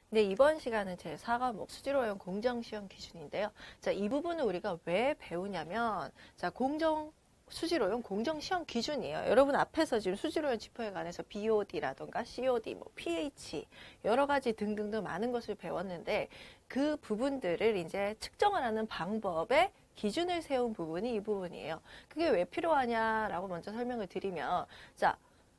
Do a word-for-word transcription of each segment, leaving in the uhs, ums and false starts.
네, 이번 시간은 제사 과목 수질오염 공정시험 기준인데요. 자, 이 부분을 우리가 왜 배우냐면, 자, 공정, 수질오염 공정시험 기준이에요. 여러분 앞에서 지금 수질오염 지표에 관해서 비오디라던가 씨오디, 뭐 pH, 여러 가지 등등등 많은 것을 배웠는데, 그 부분들을 이제 측정을 하는 방법에 기준을 세운 부분이 이 부분이에요. 그게 왜 필요하냐라고 먼저 설명을 드리면, 자,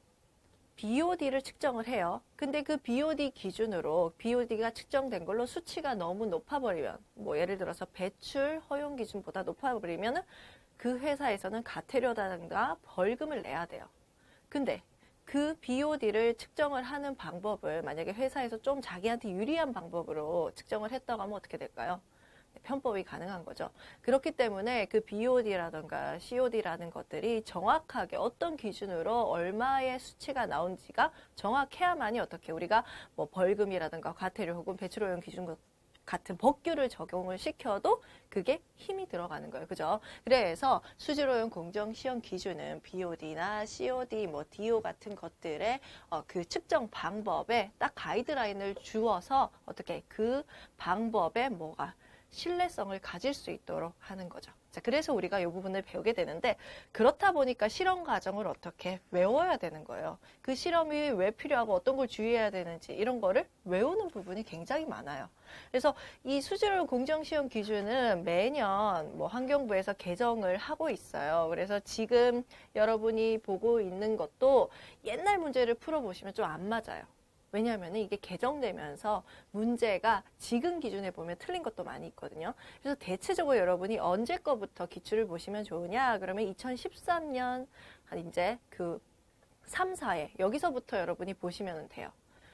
비오디를 측정을 해요. 근데 그 비오디 기준으로 비오디가 측정된 걸로 수치가 너무 높아버리면, 뭐 예를 들어서 배출 허용 기준보다 높아버리면 그 회사에서는 과태료라든가 벌금을 내야 돼요. 근데 그 비오디를 측정을 하는 방법을 만약에 회사에서 좀 자기한테 유리한 방법으로 측정을 했다고 하면 어떻게 될까요? 편법이 가능한 거죠. 그렇기 때문에 그 비오디라든가 씨오디라는 것들이 정확하게 어떤 기준으로 얼마의 수치가 나온지가 정확해야만이 어떻게 우리가 뭐 벌금이라든가 과태료 혹은 배출오염 기준 같은 법규를 적용을 시켜도 그게 힘이 들어가는 거예요. 그죠? 그래서 수질오염 공정시험 기준은 비오디나 씨오디, 뭐 디오 같은 것들의 어, 그 측정 방법에 딱 가이드라인을 주어서 어떻게 그 방법에 뭐가 신뢰성을 가질 수 있도록 하는 거죠. 자, 그래서 우리가 이 부분을 배우게 되는데 그렇다 보니까 실험 과정을 어떻게 외워야 되는 거예요. 그 실험이 왜 필요하고 어떤 걸 주의해야 되는지 이런 거를 외우는 부분이 굉장히 많아요. 그래서 이 수질오염 공정시험 기준은 매년 뭐 환경부에서 개정을 하고 있어요. 그래서 지금 여러분이 보고 있는 것도 옛날 문제를 풀어보시면 좀 안 맞아요. 왜냐하면 이게 개정되면서 문제가 지금 기준에 보면 틀린 것도 많이 있거든요. 그래서 대체적으로 여러분이 언제 거부터 기출을 보시면 좋으냐? 그러면 이천십삼 년 한 이제 그 삼, 사회 여기서부터 여러분이 보시면 돼요.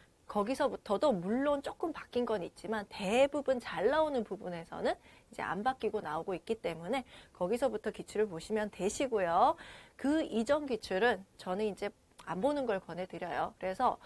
거기서부터도 물론 조금 바뀐 건 있지만 대부분 잘 나오는 부분에서는 이제 안 바뀌고 나오고 있기 때문에 거기서부터 기출을 보시면 되시고요. 그 이전 기출은 저는 이제 안 보는 걸 권해드려요. 그래서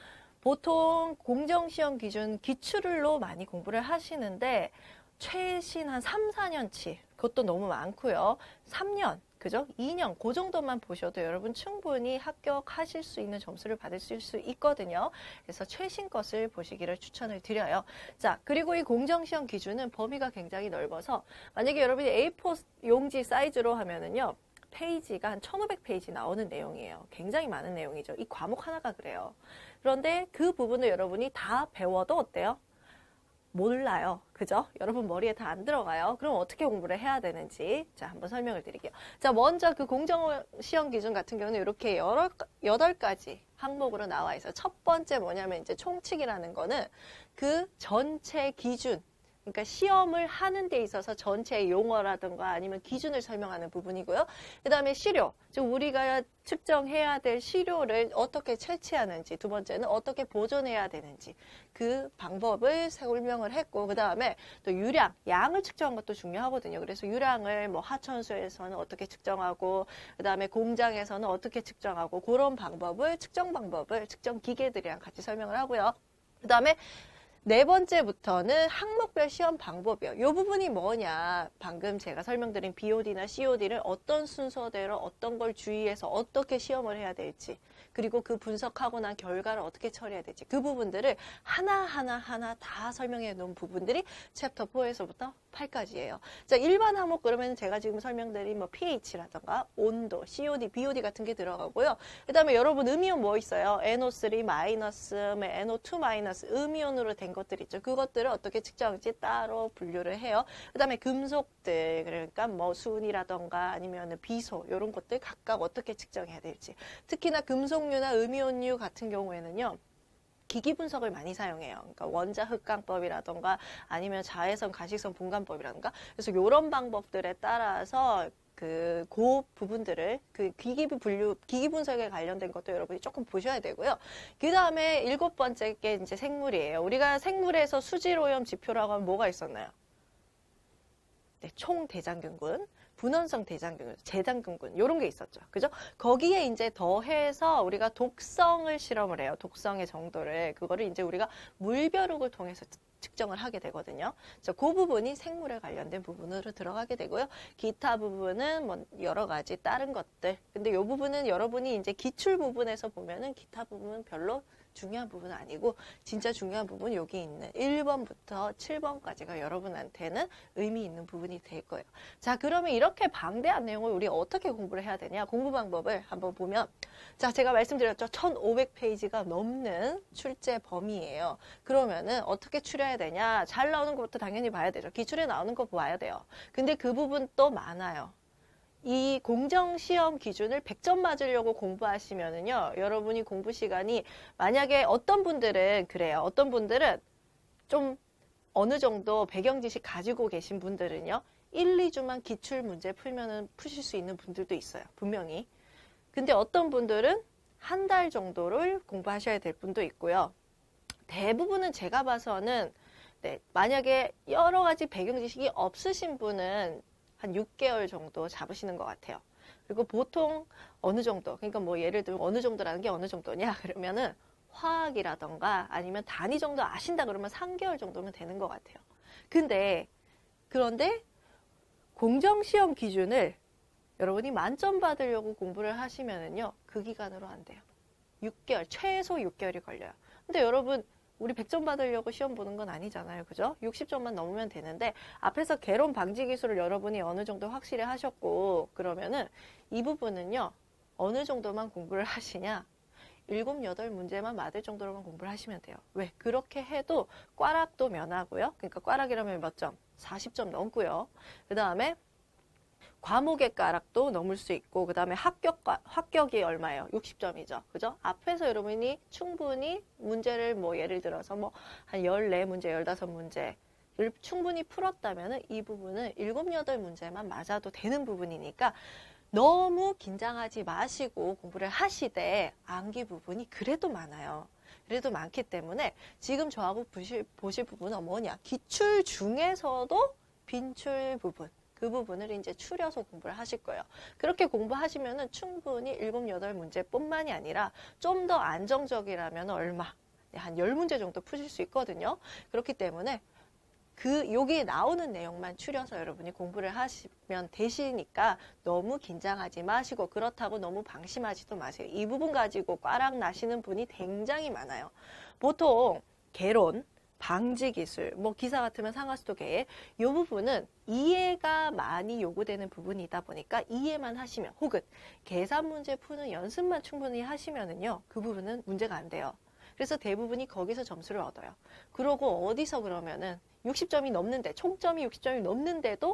보통 공정시험 기준 기출로 많이 공부를 하시는데 최신 한 삼, 사 년치 그것도 너무 많고요. 삼 년, 그죠? 이 년 그 정도만 보셔도 여러분 충분히 합격하실 수 있는 점수를 받을 수 있거든요. 그래서 최신 것을 보시기를 추천을 드려요. 자, 그리고 이 공정시험 기준은 범위가 굉장히 넓어서 만약에 여러분이 에이 사 용지 사이즈로 하면은요. 페이지가 한 천오백 페이지 나오는 내용이에요. 굉장히 많은 내용이죠. 이 과목 하나가 그래요. 그런데 그 부분을 여러분이 다 배워도 어때요? 몰라요. 그죠? 여러분 머리에 다 안 들어가요. 그럼 어떻게 공부를 해야 되는지 자 한번 설명을 드릴게요. 자 먼저 그 공정시험 기준 같은 경우는 이렇게 여러 여덟 가지 항목으로 나와 있어요. 첫 번째 뭐냐면 이제 총칙이라는 거는 그 전체 기준 그러니까 시험을 하는 데 있어서 전체의 용어라든가 아니면 기준을 설명하는 부분이고요. 그 다음에 시료, 즉 우리가 측정해야 될 시료를 어떻게 채취하는지, 두 번째는 어떻게 보존해야 되는지 그 방법을 설명을 했고 그 다음에 또 유량, 양을 측정한 것도 중요하거든요. 그래서 유량을 뭐 하천수에서는 어떻게 측정하고 그 다음에 공장에서는 어떻게 측정하고 그런 방법을, 측정 방법을 측정 기계들이랑 같이 설명을 하고요. 그 다음에 네 번째부터는 항목별 시험 방법이요. 이 부분이 뭐냐. 방금 제가 설명드린 비오디나 씨오디를 어떤 순서대로 어떤 걸 주의해서 어떻게 시험을 해야 될지 그리고 그 분석하고 난 결과를 어떻게 처리해야 될지 그 부분들을 하나하나 하나 다 설명해 놓은 부분들이 챕터 사에서부터 팔까지예요. 자, 일반 항목 그러면 제가 지금 설명드린 뭐 pH라던가 온도, 씨오디, 비오디 같은 게 들어가고요. 그 다음에 여러분 음이온 뭐 있어요? 엔오 쓰리 마이너스, 엔오 투 마이너스 음이온으로 된 것들 있죠. 그것들을 어떻게 측정할지 따로 분류를 해요. 그 다음에 금속들, 그러니까 뭐 순이라던가 아니면 비소 이런 것들 각각 어떻게 측정해야 될지. 특히나 금속류나 음이온류 같은 경우에는요. 기기 분석을 많이 사용해요. 그러니까 원자 흑강법이라던가 아니면 자외선 가식성 분간법이라던가 그래서 이런 방법들에 따라서 그, 그 부분들을, 그 기기 분류, 기기 분석에 관련된 것도 여러분이 조금 보셔야 되고요. 그 다음에 일곱 번째 게 이제 생물이에요. 우리가 생물에서 수질오염 지표라고 하면 뭐가 있었나요? 네, 총대장균군, 분원성 대장균, 재장균군, 요런 게 있었죠. 그죠? 거기에 이제 더해서 우리가 독성을 실험을 해요. 독성의 정도를. 그거를 이제 우리가 물벼룩을 통해서 측정을 하게 되거든요. 그 부분이 생물에 관련된 부분으로 들어가게 되고요. 기타 부분은 뭐 여러 가지 다른 것들. 근데 이 부분은 여러분이 이제 기출 부분에서 보면은 기타 부분은 별로 중요한 부분은 아니고 진짜 중요한 부분 여기 있는 일 번부터 칠 번까지가 여러분한테는 의미 있는 부분이 될 거예요. 자, 그러면 이렇게 방대한 내용을 우리 어떻게 공부를 해야 되냐? 공부 방법을 한번 보면, 자, 제가 말씀드렸죠. 천오백 페이지가 넘는 출제 범위예요. 그러면은 어떻게 추려야 되냐? 잘 나오는 것부터 당연히 봐야 되죠. 기출에 나오는 거 봐야 돼요. 근데 그 부분 또 많아요. 이 공정시험 기준을 백 점 맞으려고 공부하시면은요, 여러분이 공부 시간이, 만약에 어떤 분들은 그래요. 어떤 분들은 좀 어느 정도 배경 지식 가지고 계신 분들은요, 일, 이 주만 기출 문제 풀면은 푸실 수 있는 분들도 있어요. 분명히. 근데 어떤 분들은 한 달 정도를 공부하셔야 될 분도 있고요. 대부분은 제가 봐서는, 네, 만약에 여러 가지 배경 지식이 없으신 분은 한 육 개월 정도 잡으시는 것 같아요. 그리고 보통 어느 정도, 그러니까 뭐 예를 들면 어느 정도라는 게 어느 정도냐 그러면은 화학이라던가 아니면 단위 정도 아신다 그러면 삼 개월 정도면 되는 것 같아요. 근데 그런데 공정시험 기준을 여러분이 만점 받으려고 공부를 하시면은요, 그 기간으로 안 돼요. 육 개월, 최소 육 개월이 걸려요. 근데 여러분, 우리 백 점 받으려고 시험 보는 건 아니잖아요. 그죠? 육십 점만 넘으면 되는데, 앞에서 개론 방지 기술을 여러분이 어느 정도 확실히 하셨고, 그러면은 이 부분은요, 어느 정도만 공부를 하시냐? 일곱, 여덟 문제만 맞을 정도로만 공부를 하시면 돼요. 왜? 그렇게 해도 꽈락도 면하고요. 그러니까 꽈락이라면 몇 점? 사십 점 넘고요. 그 다음에 과목의 가락도 넘을 수 있고, 그 다음에 합격, 합격이 얼마예요? 육십 점이죠. 그죠? 앞에서 여러분이 충분히 문제를 뭐 예를 들어서 뭐 한 열네 문제, 열다섯 문제를 충분히 풀었다면은 이 부분은 일곱, 여덟 문제만 맞아도 되는 부분이니까 너무 긴장하지 마시고 공부를 하시되, 암기 부분이 그래도 많아요. 그래도 많기 때문에 지금 저하고 보실, 보실 부분은 뭐냐? 기출 중에서도 빈출 부분. 그 부분을 이제 추려서 공부를 하실 거예요. 그렇게 공부하시면은 충분히 일곱, 여덟 문제뿐만이 아니라 좀 더 안정적이라면 얼마? 한 열 문제 정도 푸실 수 있거든요. 그렇기 때문에 그 여기에 나오는 내용만 추려서 여러분이 공부를 하시면 되시니까 너무 긴장하지 마시고, 그렇다고 너무 방심하지도 마세요. 이 부분 가지고 꽈락 나시는 분이 굉장히 많아요. 보통 개론, 방지 기술, 뭐 기사 같으면 상하수도 계획, 이 부분은 이해가 많이 요구되는 부분이다 보니까 이해만 하시면, 혹은 계산 문제 푸는 연습만 충분히 하시면은요, 그 부분은 문제가 안 돼요. 그래서 대부분이 거기서 점수를 얻어요. 그러고 어디서 그러면은 육십 점이 넘는데, 총점이 육십 점이 넘는데도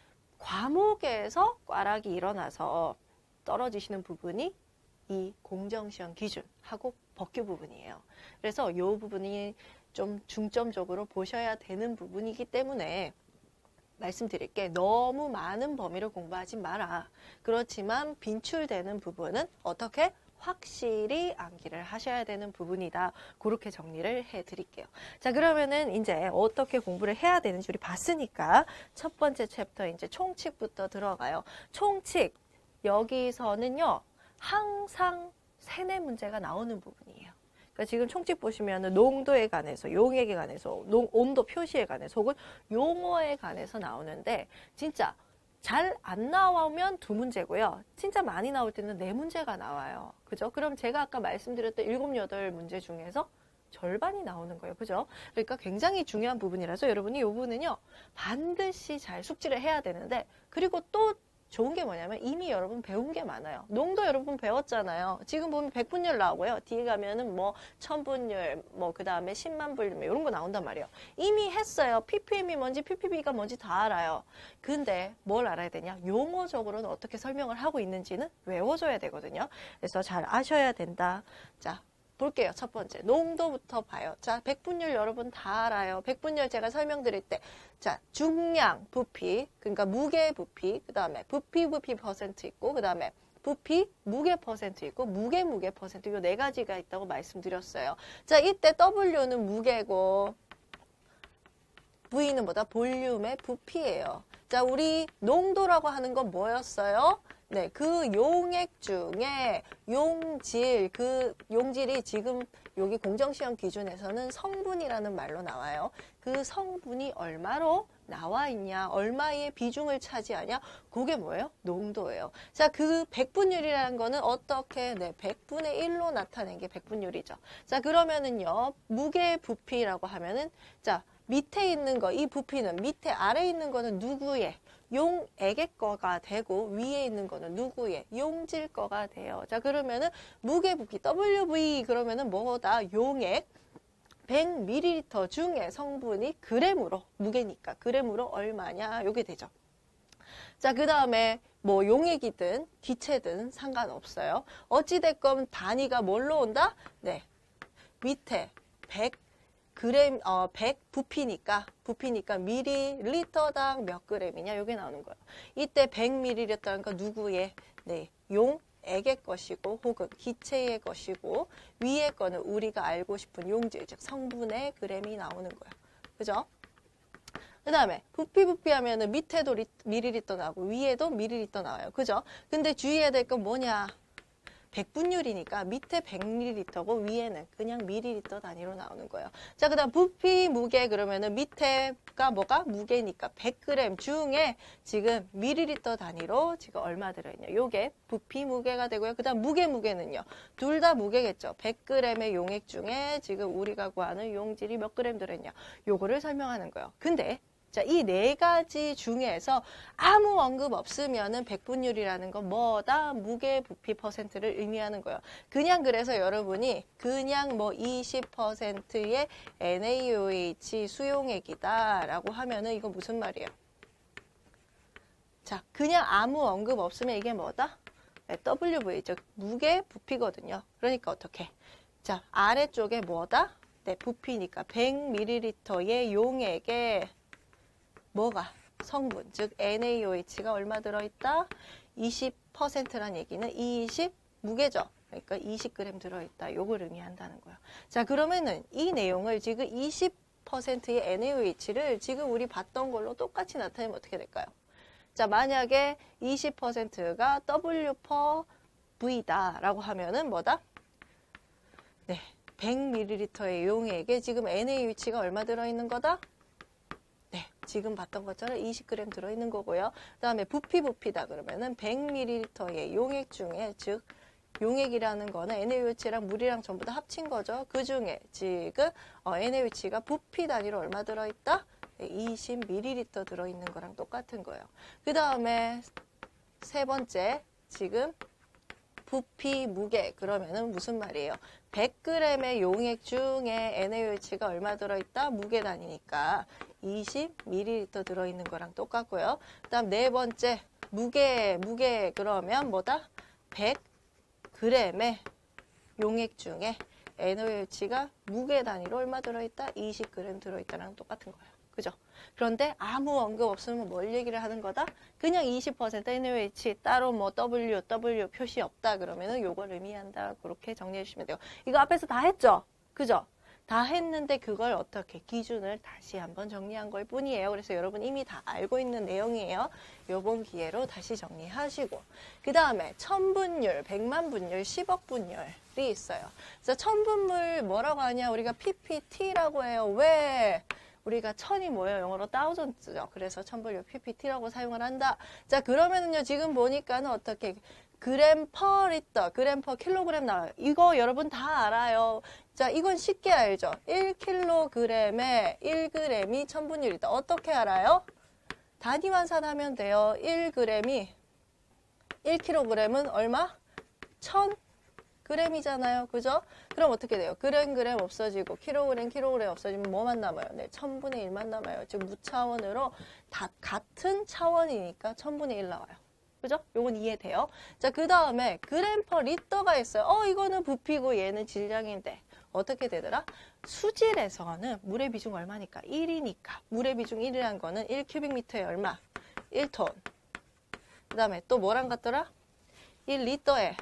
과목에서 꽈락이 일어나서 떨어지시는 부분이 이 공정시험 기준하고 법규 부분이에요. 그래서 이 부분이 좀 중점적으로 보셔야 되는 부분이기 때문에 말씀드릴게, 너무 많은 범위를 공부하지 마라. 그렇지만 빈출되는 부분은 어떻게? 확실히 암기를 하셔야 되는 부분이다. 그렇게 정리를 해드릴게요. 자, 그러면은 이제 어떻게 공부를 해야 되는지 우리 봤으니까 첫 번째 챕터 이제 총칙부터 들어가요. 총칙, 여기서는요, 항상 세네 문제가 나오는 부분이에요. 그러니까 지금 총칙 보시면은 농도에 관해서, 용액에 관해서, 농, 온도 표시에 관해서, 혹은 용어에 관해서 나오는데, 진짜 잘 안 나오면 두 문제고요. 진짜 많이 나올 때는 네 문제가 나와요. 그죠? 그럼 제가 아까 말씀드렸던 일곱, 여덟 문제 중에서 절반이 나오는 거예요. 그죠? 그러니까 굉장히 중요한 부분이라서 여러분이 이 부분은요, 반드시 잘 숙지를 해야 되는데, 그리고 또 좋은 게 뭐냐면 이미 여러분 배운 게 많아요. 농도 여러분 배웠잖아요. 지금 보면 백분율 나오고요. 뒤에 가면은 뭐 천분율, 뭐 그 다음에 십만 분율 이런 거 나온단 말이에요. 이미 했어요. 피피엠이 뭔지 피피비가 뭔지 다 알아요. 근데 뭘 알아야 되냐? 용어적으로는 어떻게 설명을 하고 있는지는 외워줘야 되거든요. 그래서 잘 아셔야 된다. 자, 볼게요. 첫 번째, 농도부터 봐요. 자, 백분율 여러분 다 알아요. 백분율 제가 설명드릴 때, 자, 중량, 부피, 그러니까 무게, 부피, 그 다음에 부피, 부피 퍼센트 있고, 그 다음에 부피, 무게 퍼센트 있고, 무게, 무게 퍼센트, 이 네 가지가 있다고 말씀드렸어요. 자, 이때 W는 무게고, V는 뭐다? 볼륨의 부피예요. 자, 우리 농도라고 하는 건 뭐였어요? 네, 그 용액 중에 용질, 그 용질이 지금 여기 공정시험 기준에서는 성분이라는 말로 나와요. 그 성분이 얼마로 나와 있냐, 얼마의 비중을 차지하냐, 그게 뭐예요? 농도예요. 자, 그 백분율이라는 거는 어떻게, 네, 백분의 일로 나타낸 게 백분율이죠. 자, 그러면은요, 무게 부피라고 하면은, 자, 밑에 있는 거, 이 부피는 밑에 아래 있는 거는 누구의? 용액의 거가 되고 위에 있는 거는 누구의? 용질 거가 돼요. 자, 그러면은 무게 부피 더블유브이 그러면은 뭐다? 용액 백 밀리리터 중에 성분이 그램으로, 무게니까 그램으로 얼마냐? 요게 되죠. 자, 그 다음에 뭐 용액이든 기체든 상관없어요. 어찌됐건 단위가 뭘로 온다? 네, 밑에 백 그램, 어, 백 부피니까, 부피니까 밀리리터당 몇 그램이냐, 요게 나오는 거예요. 이때 백 밀리리터라는 건 누구의? 네, 용액의 것이고, 혹은 기체의 것이고, 위의 거는 우리가 알고 싶은 용질, 즉 성분의 그램이 나오는 거예요. 그죠? 그 다음에 부피 부피 하면은 밑에도 리, 밀리리터 나오고, 위에도 밀리리터 나와요. 그죠? 근데 주의해야 될 건 뭐냐? 백분율이니까 밑에 백 밀리리터고 위에는 그냥 밀리리터 단위로 나오는 거예요. 자, 그 다음 부피 무게 그러면은 밑에가 뭐가? 무게니까 백 그램 중에 지금 밀리리터 단위로 지금 얼마 들어있냐. 요게 부피 무게가 되고요. 그 다음 무게 무게는요. 둘 다 무게겠죠. 백 그램의 용액 중에 지금 우리가 구하는 용질이 몇 그램 들어있냐. 요거를 설명하는 거예요. 근데 자, 이 네 가지 중에서 아무 언급 없으면은 백분율이라는 건 뭐다? 무게 부피 퍼센트를 의미하는 거예요. 그냥 그래서 여러분이 그냥 뭐 이십 퍼센트의 엔에이오에이치 수용액이다 라고 하면은 이거 무슨 말이에요? 자, 그냥 아무 언급 없으면 이게 뭐다? 더블유브이, 즉 무게 부피거든요. 그러니까 어떻게? 자, 아래쪽에 뭐다? 네, 부피니까 백 밀리리터의 용액에 뭐가? 성분, 즉 엔에이오에이치가 얼마 들어있다? 이십 퍼센트란 얘기는 이십 무게죠. 그러니까 이십 그램 들어있다. 요걸 의미한다는 거예요. 자, 그러면은 이 내용을 지금 이십 퍼센트의 엔에이오에이치를 지금 우리 봤던 걸로 똑같이 나타내면 어떻게 될까요? 자, 만약에 이십 퍼센트가 W per V다 라고 하면은 뭐다? 네, 백 밀리리터의 용액에 지금 엔에이오에이치가 얼마 들어있는 거다? 네, 지금 봤던 것처럼 이십 그램 들어있는 거고요. 그 다음에 부피 부피다 그러면은 백 밀리리터의 용액 중에, 즉 용액이라는 거는 엔에이오에이치랑 물이랑 전부 다 합친 거죠. 그 중에 지금 어, 엔에이오에이치가 부피 단위로 얼마 들어있다? 네, 이십 밀리리터 들어있는 거랑 똑같은 거예요. 그 다음에 세 번째, 지금 부피 무게 그러면은 무슨 말이에요? 백 그램의 용액 중에 엔에이오에이치가 얼마 들어있다? 무게 단위니까 이십 밀리리터 들어있는 거랑 똑같고요. 그 다음 네 번째 무게 무게 그러면 뭐다? 백 그램의 용액 중에 엔에이오에이치가 무게 단위로 얼마 들어있다? 이십 그램 들어있다랑 똑같은 거예요. 그죠? 그런데 아무 언급 없으면 뭘 얘기를 하는 거다? 그냥 이십 퍼센트 엔에이오에이치 따로 뭐 W, W 표시 없다 그러면은 요걸 의미한다. 그렇게 정리해 주시면 돼요. 이거 앞에서 다 했죠? 그죠? 다 했는데 그걸 어떻게 기준을 다시 한번 정리한 걸 뿐이에요. 그래서 여러분 이미 다 알고 있는 내용이에요. 요번 기회로 다시 정리하시고 그 다음에 천분율, 백만분율, 십억분율이 있어요. 그래서 천분율 뭐라고 하냐? 우리가 피피티라고 해요. 왜? 우리가 천이 뭐예요? 영어로 thousands죠. 그래서 천분율 피피티라고 사용을 한다. 자, 그러면은요, 지금 보니까는 어떻게, 그램 퍼 리터, 그램 퍼 킬로그램 나와요. 이거 여러분 다 알아요. 자, 이건 쉽게 알죠? 일 킬로그램에 일 그램이 천분율이다. 어떻게 알아요? 단위 환산하면 돼요. 일 그램이, 일 킬로그램은 얼마? 천 그램이잖아요. 그죠? 그럼 어떻게 돼요? 그램 그램 없어지고 킬로그램 킬로그램 없어지면 뭐만 남아요? 네, 천분의 일만 남아요. 즉 무차원으로 다 같은 차원이니까 천분의 일 나와요. 그죠? 요건 이해돼요? 자, 그 다음에 그램 퍼 리터가 있어요. 어, 이거는 부피고 얘는 질량인데 어떻게 되더라? 수질에서는 물의 비중 얼마니까? 일이니까. 물의 비중 일이라는 거는 일 큐빅미터에 얼마? 일 톤. 그 다음에 또 뭐랑 같더라? 일 리터에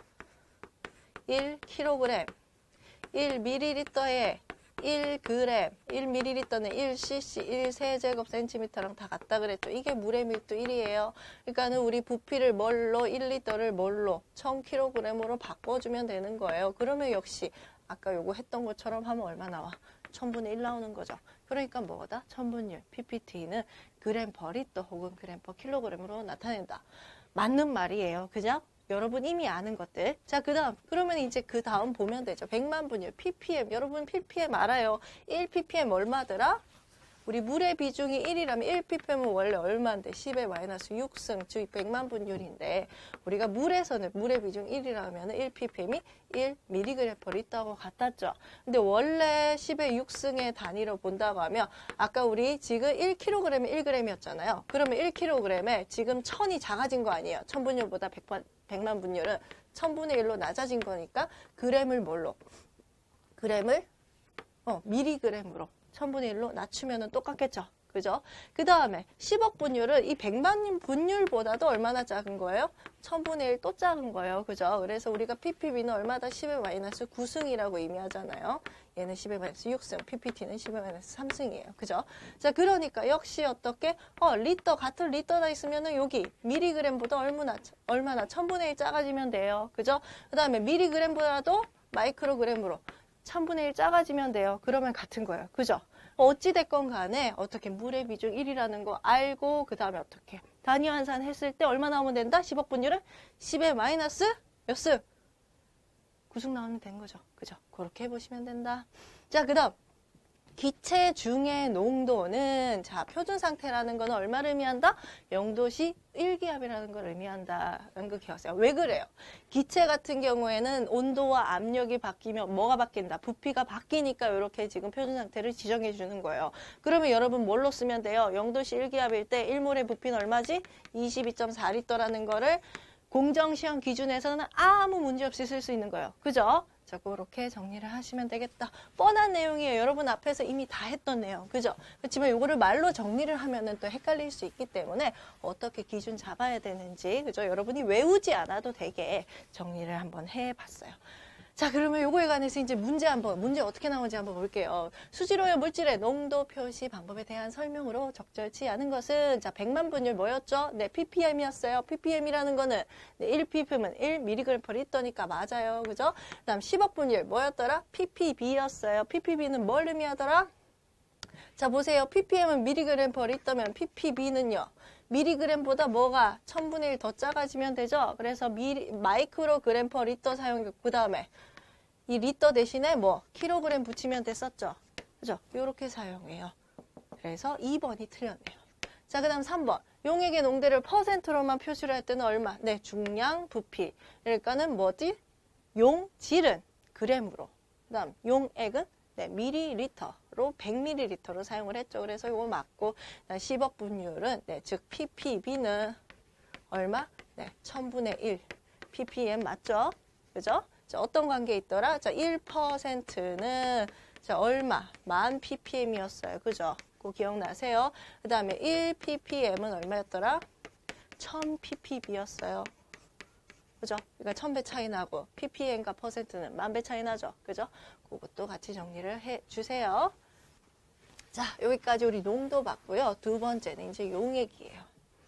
일 킬로그램, 일 밀리리터에 일 그램, 일 밀리리터는 일 씨씨, 일 세제곱센티미터랑 다 같다 그랬죠. 이게 물의 밀도 일이에요. 그러니까는 우리 부피를 뭘로, 일 리터를 뭘로, 천 킬로그램으로 바꿔주면 되는 거예요. 그러면 역시 아까 요거 했던 것처럼 하면 얼마 나와? 천분의 일 나오는 거죠. 그러니까 뭐다? 천분율 피피티는 그램 퍼 리터 혹은 그램 퍼 킬로그램으로 나타낸다. 맞는 말이에요. 그죠? 여러분 이미 아는 것들. 자, 그 다음. 그러면 이제 그 다음 보면 되죠. 백만 분율 피피엠. 여러분 피피엠 알아요. 일 피피엠 얼마더라? 우리 물의 비중이 일이라면 일 피피엠은 원래 얼마인데? 십의 마이너스 육 승, 즉 백만 분율인데 우리가 물에서는 물의 비중 일이라면 일 피피엠이 일 밀리그램 퍼 리터하고 같았죠. 근데 원래 십의 육 승의 단위로 본다고 하면 아까 우리 지금 일 킬로그램이 일 그램이었잖아요. 그러면 일 킬로그램에 지금 천이 작아진 거 아니에요. 천분율보다 백만 분율은 천분의 일로 낮아진 거니까 그램을 뭘로? 그램을 어, 밀리그램으로 천분의 일로 낮추면 똑같겠죠. 그죠? 그 다음에 십억 분율은 이 백만 분율보다도 얼마나 작은 거예요? 천분의 일 또 작은 거예요. 그죠? 그래서 우리가 피피비는 얼마다? 십의 마이너스 구 승이라고 의미하잖아요. 얘는 십의 마이너스 육 승, 피피티는 십의 마이너스 삼 승이에요. 그죠? 자, 그러니까 역시 어떻게? 어, 리터, 같은 리터가 있으면은 여기 미리그램보다 얼마나, 얼마나 천분의 일 작아지면 돼요. 그죠? 그 다음에 미리그램보다도 마이크로그램으로 천분의 일 작아지면 돼요. 그러면 같은 거예요. 그죠? 어찌됐건 간에 어떻게 물의 비중 일이라는 거 알고 그 다음에 어떻게 단위 환산 했을 때 얼마 나오면 된다? 십억 분율은 십의 마이너스 몇 승? 구 승 나오면 된 거죠. 그죠? 그렇게 해보시면 된다. 자, 그 다음 기체 중의 농도는 자 표준 상태라는 거는 얼마를 의미한다? 영도시 일 기압이라는 걸 의미한다라는 거 기억하세요. 왜 그래요? 기체 같은 경우에는 온도와 압력이 바뀌면 뭐가 바뀐다? 부피가 바뀌니까 이렇게 지금 표준 상태를 지정해 주는 거예요. 그러면 여러분 뭘로 쓰면 돼요? 영도시 일 기압일 때 일 몰의 부피는 얼마지? 이십이 점 사 리터라는 거를 공정시험 기준에서는 아무 문제 없이 쓸 수 있는 거예요. 그죠? 자, 그렇게 정리를 하시면 되겠다. 뻔한 내용이에요. 여러분 앞에서 이미 다 했던 내용. 그죠? 그렇지만 이거를 말로 정리를 하면은 또 헷갈릴 수 있기 때문에 어떻게 기준 잡아야 되는지, 그죠? 여러분이 외우지 않아도 되게 정리를 한번 해봤어요. 자, 그러면 요거에 관해서 이제 문제 한번, 문제 어떻게 나오는지 한번 볼게요. 수질오염 물질의 농도 표시 방법에 대한 설명으로 적절치 않은 것은, 자, 백만 분율 뭐였죠? 네, 피피엠이었어요. 피피엠이라는 거는, 네, 일 피피엠은 일 밀리그램 퍼 리터니까 맞아요. 그죠? 그 다음 십억 분율 뭐였더라? 피피비였어요. 피피비는 뭘 의미하더라? 자, 보세요. 피피엠은 밀리그램 퍼 리터면 피피비는요. 미리그램보다 뭐가 천분의 일 더 작아지면 되죠. 그래서 미리, 마이크로그램 퍼 리터 사용, 그 다음에 이 리터 대신에 뭐 킬로그램 붙이면 됐었죠. 그죠? 요렇게 사용해요. 그래서 이 번이 틀렸네요. 자, 그 다음 삼 번. 용액의 농도를 퍼센트로만 표시를 할 때는 얼마? 네, 중량, 부피. 그러니까는 뭐지? 용질은 그램으로. 그 다음 용액은 네, 밀리리터로 백 밀리리터로 사용을 했죠. 그래서 이거 맞고 십억 분율은 네, 즉 피피비는 얼마? 네, 천분의 일 피피엠 맞죠? 그죠? 자, 어떤 관계 있더라? 자, 일 퍼센트는 자, 얼마? 만 피피엠이었어요. 그죠? 그거 기억나세요? 그 다음에 일 피피엠은 얼마였더라? 천 피피비였어요. 그죠? 그러니까 천 배 차이 나고 피피엠과 퍼센트는 만 배 차이 나죠. 그죠? 그것도 같이 정리를 해 주세요. 자, 여기까지 우리 농도 봤고요. 두 번째는 이제 용액이에요.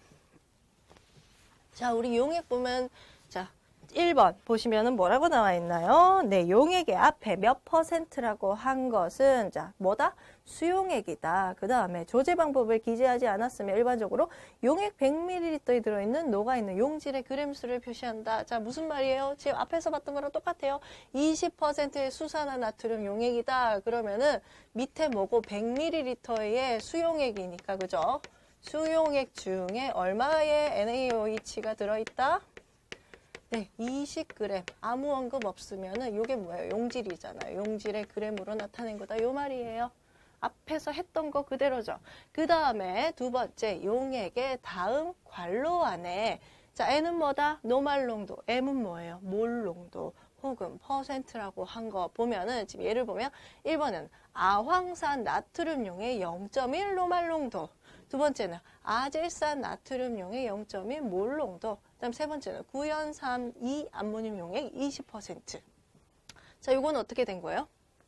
자, 우리 용액 보면 자, 일 번 보시면은 뭐라고 나와 있나요? 네, 용액의 앞에 몇 퍼센트라고 한 것은 자, 뭐다? 수용액이다. 그 다음에 조제 방법을 기재하지 않았으면 일반적으로 용액 백 밀리리터에 들어있는 녹아있는 용질의 그램수를 표시한다. 자, 무슨 말이에요? 지금 앞에서 봤던 거랑 똑같아요. 이십 퍼센트의 수산화 나트륨 용액이다. 그러면은 밑에 뭐고 백 밀리리터의 수용액이니까, 그죠? 수용액 중에 얼마의 엔에이오에이치가 들어있다? 네, 이십 그램. 아무 언급 없으면은 요게 뭐예요? 용질이잖아요. 용질의 그램으로 나타낸 거다. 요 말이에요. 앞에서 했던 거 그대로죠. 그 다음에 두 번째 용액의 다음 괄호 안에 자, N은 뭐다? 노말 농도. M은 뭐예요? 몰 농도 혹은 퍼센트라고 한 거 보면은 지금 예를 보면 일 번은 아황산 나트륨용의 영 점 일 노말 농도. 두 번째는 아질산 나트륨용의 영 점 일 몰 농도. 그 다음 세 번째는 구연삼 이 암모늄용의 이십 퍼센트. 자, 이건 어떻게 된 거예요?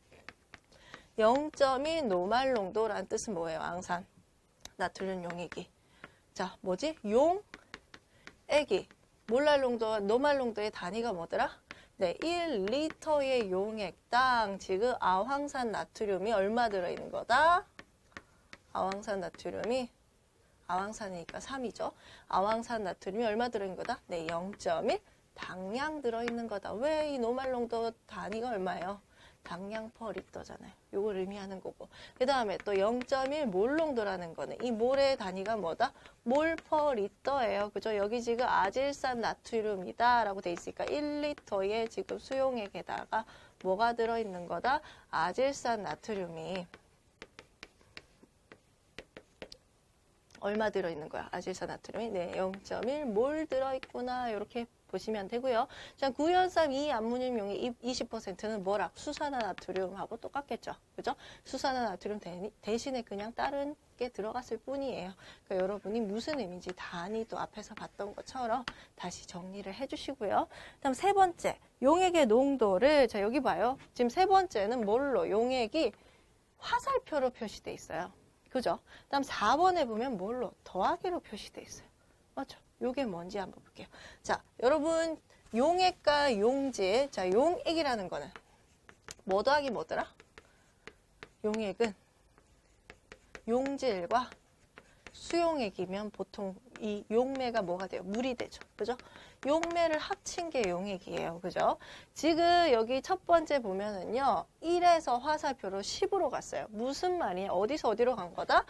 영 점 일 노말 농도라는 뜻은 뭐예요? 앙산 나트륨 용액이. 자, 뭐지? 용액이 몰랄 농도와 노말 농도의 단위가 뭐더라? 네, 일 리터의 용액당 지금 아황산 나트륨이 얼마 들어있는 거다? 아황산 나트륨이, 아황산이니까 삼이죠. 아황산 나트륨이 얼마 들어있는 거다? 네, 영 점 일 당량 들어있는 거다. 왜 이 노말농도 단위가 얼마예요? 당량 퍼 리터잖아요. 요걸 의미하는 거고. 그 다음에 또 영 점 일 몰 농도라는 거는 이 몰의 단위가 뭐다? 몰 퍼 리터예요. 그죠? 여기 지금 아질산 나트륨이다 라고 돼 있으니까 일 리터의 지금 수용액에다가 뭐가 들어있는 거다? 아질산 나트륨이 얼마 들어있는 거야? 아질산 나트륨이 네, 영 점 일 몰 들어있구나. 이렇게 보시면 되고요. 자, 구연삼 이 암모늄용의 이십 퍼센트는 뭐라? 수산화나트륨하고 똑같겠죠. 그죠? 수산화나트륨 대신에 그냥 다른 게 들어갔을 뿐이에요. 그러니까 여러분이 무슨 의미인지 단위 또 앞에서 봤던 것처럼 다시 정리를 해주시고요. 다음 세 번째, 용액의 농도를 자 여기 봐요. 지금 세 번째는 뭘로? 용액이 화살표로 표시돼 있어요. 그죠? 다음 사 번에 보면 뭘로? 더하기로 표시돼 있어요. 맞죠? 요게 뭔지 한번 볼게요. 자, 여러분 용액과 용질. 자, 용액이라는 거는 뭐 더하기 뭐더라? 용액은 용질과 수용액이면 보통 이 용매가 뭐가 돼요? 물이 되죠. 그죠? 용매를 합친 게 용액이에요. 그죠? 지금 여기 첫 번째 보면은요. 일에서 화살표로 십으로 갔어요. 무슨 말이냐? 어디서 어디로 간 거다?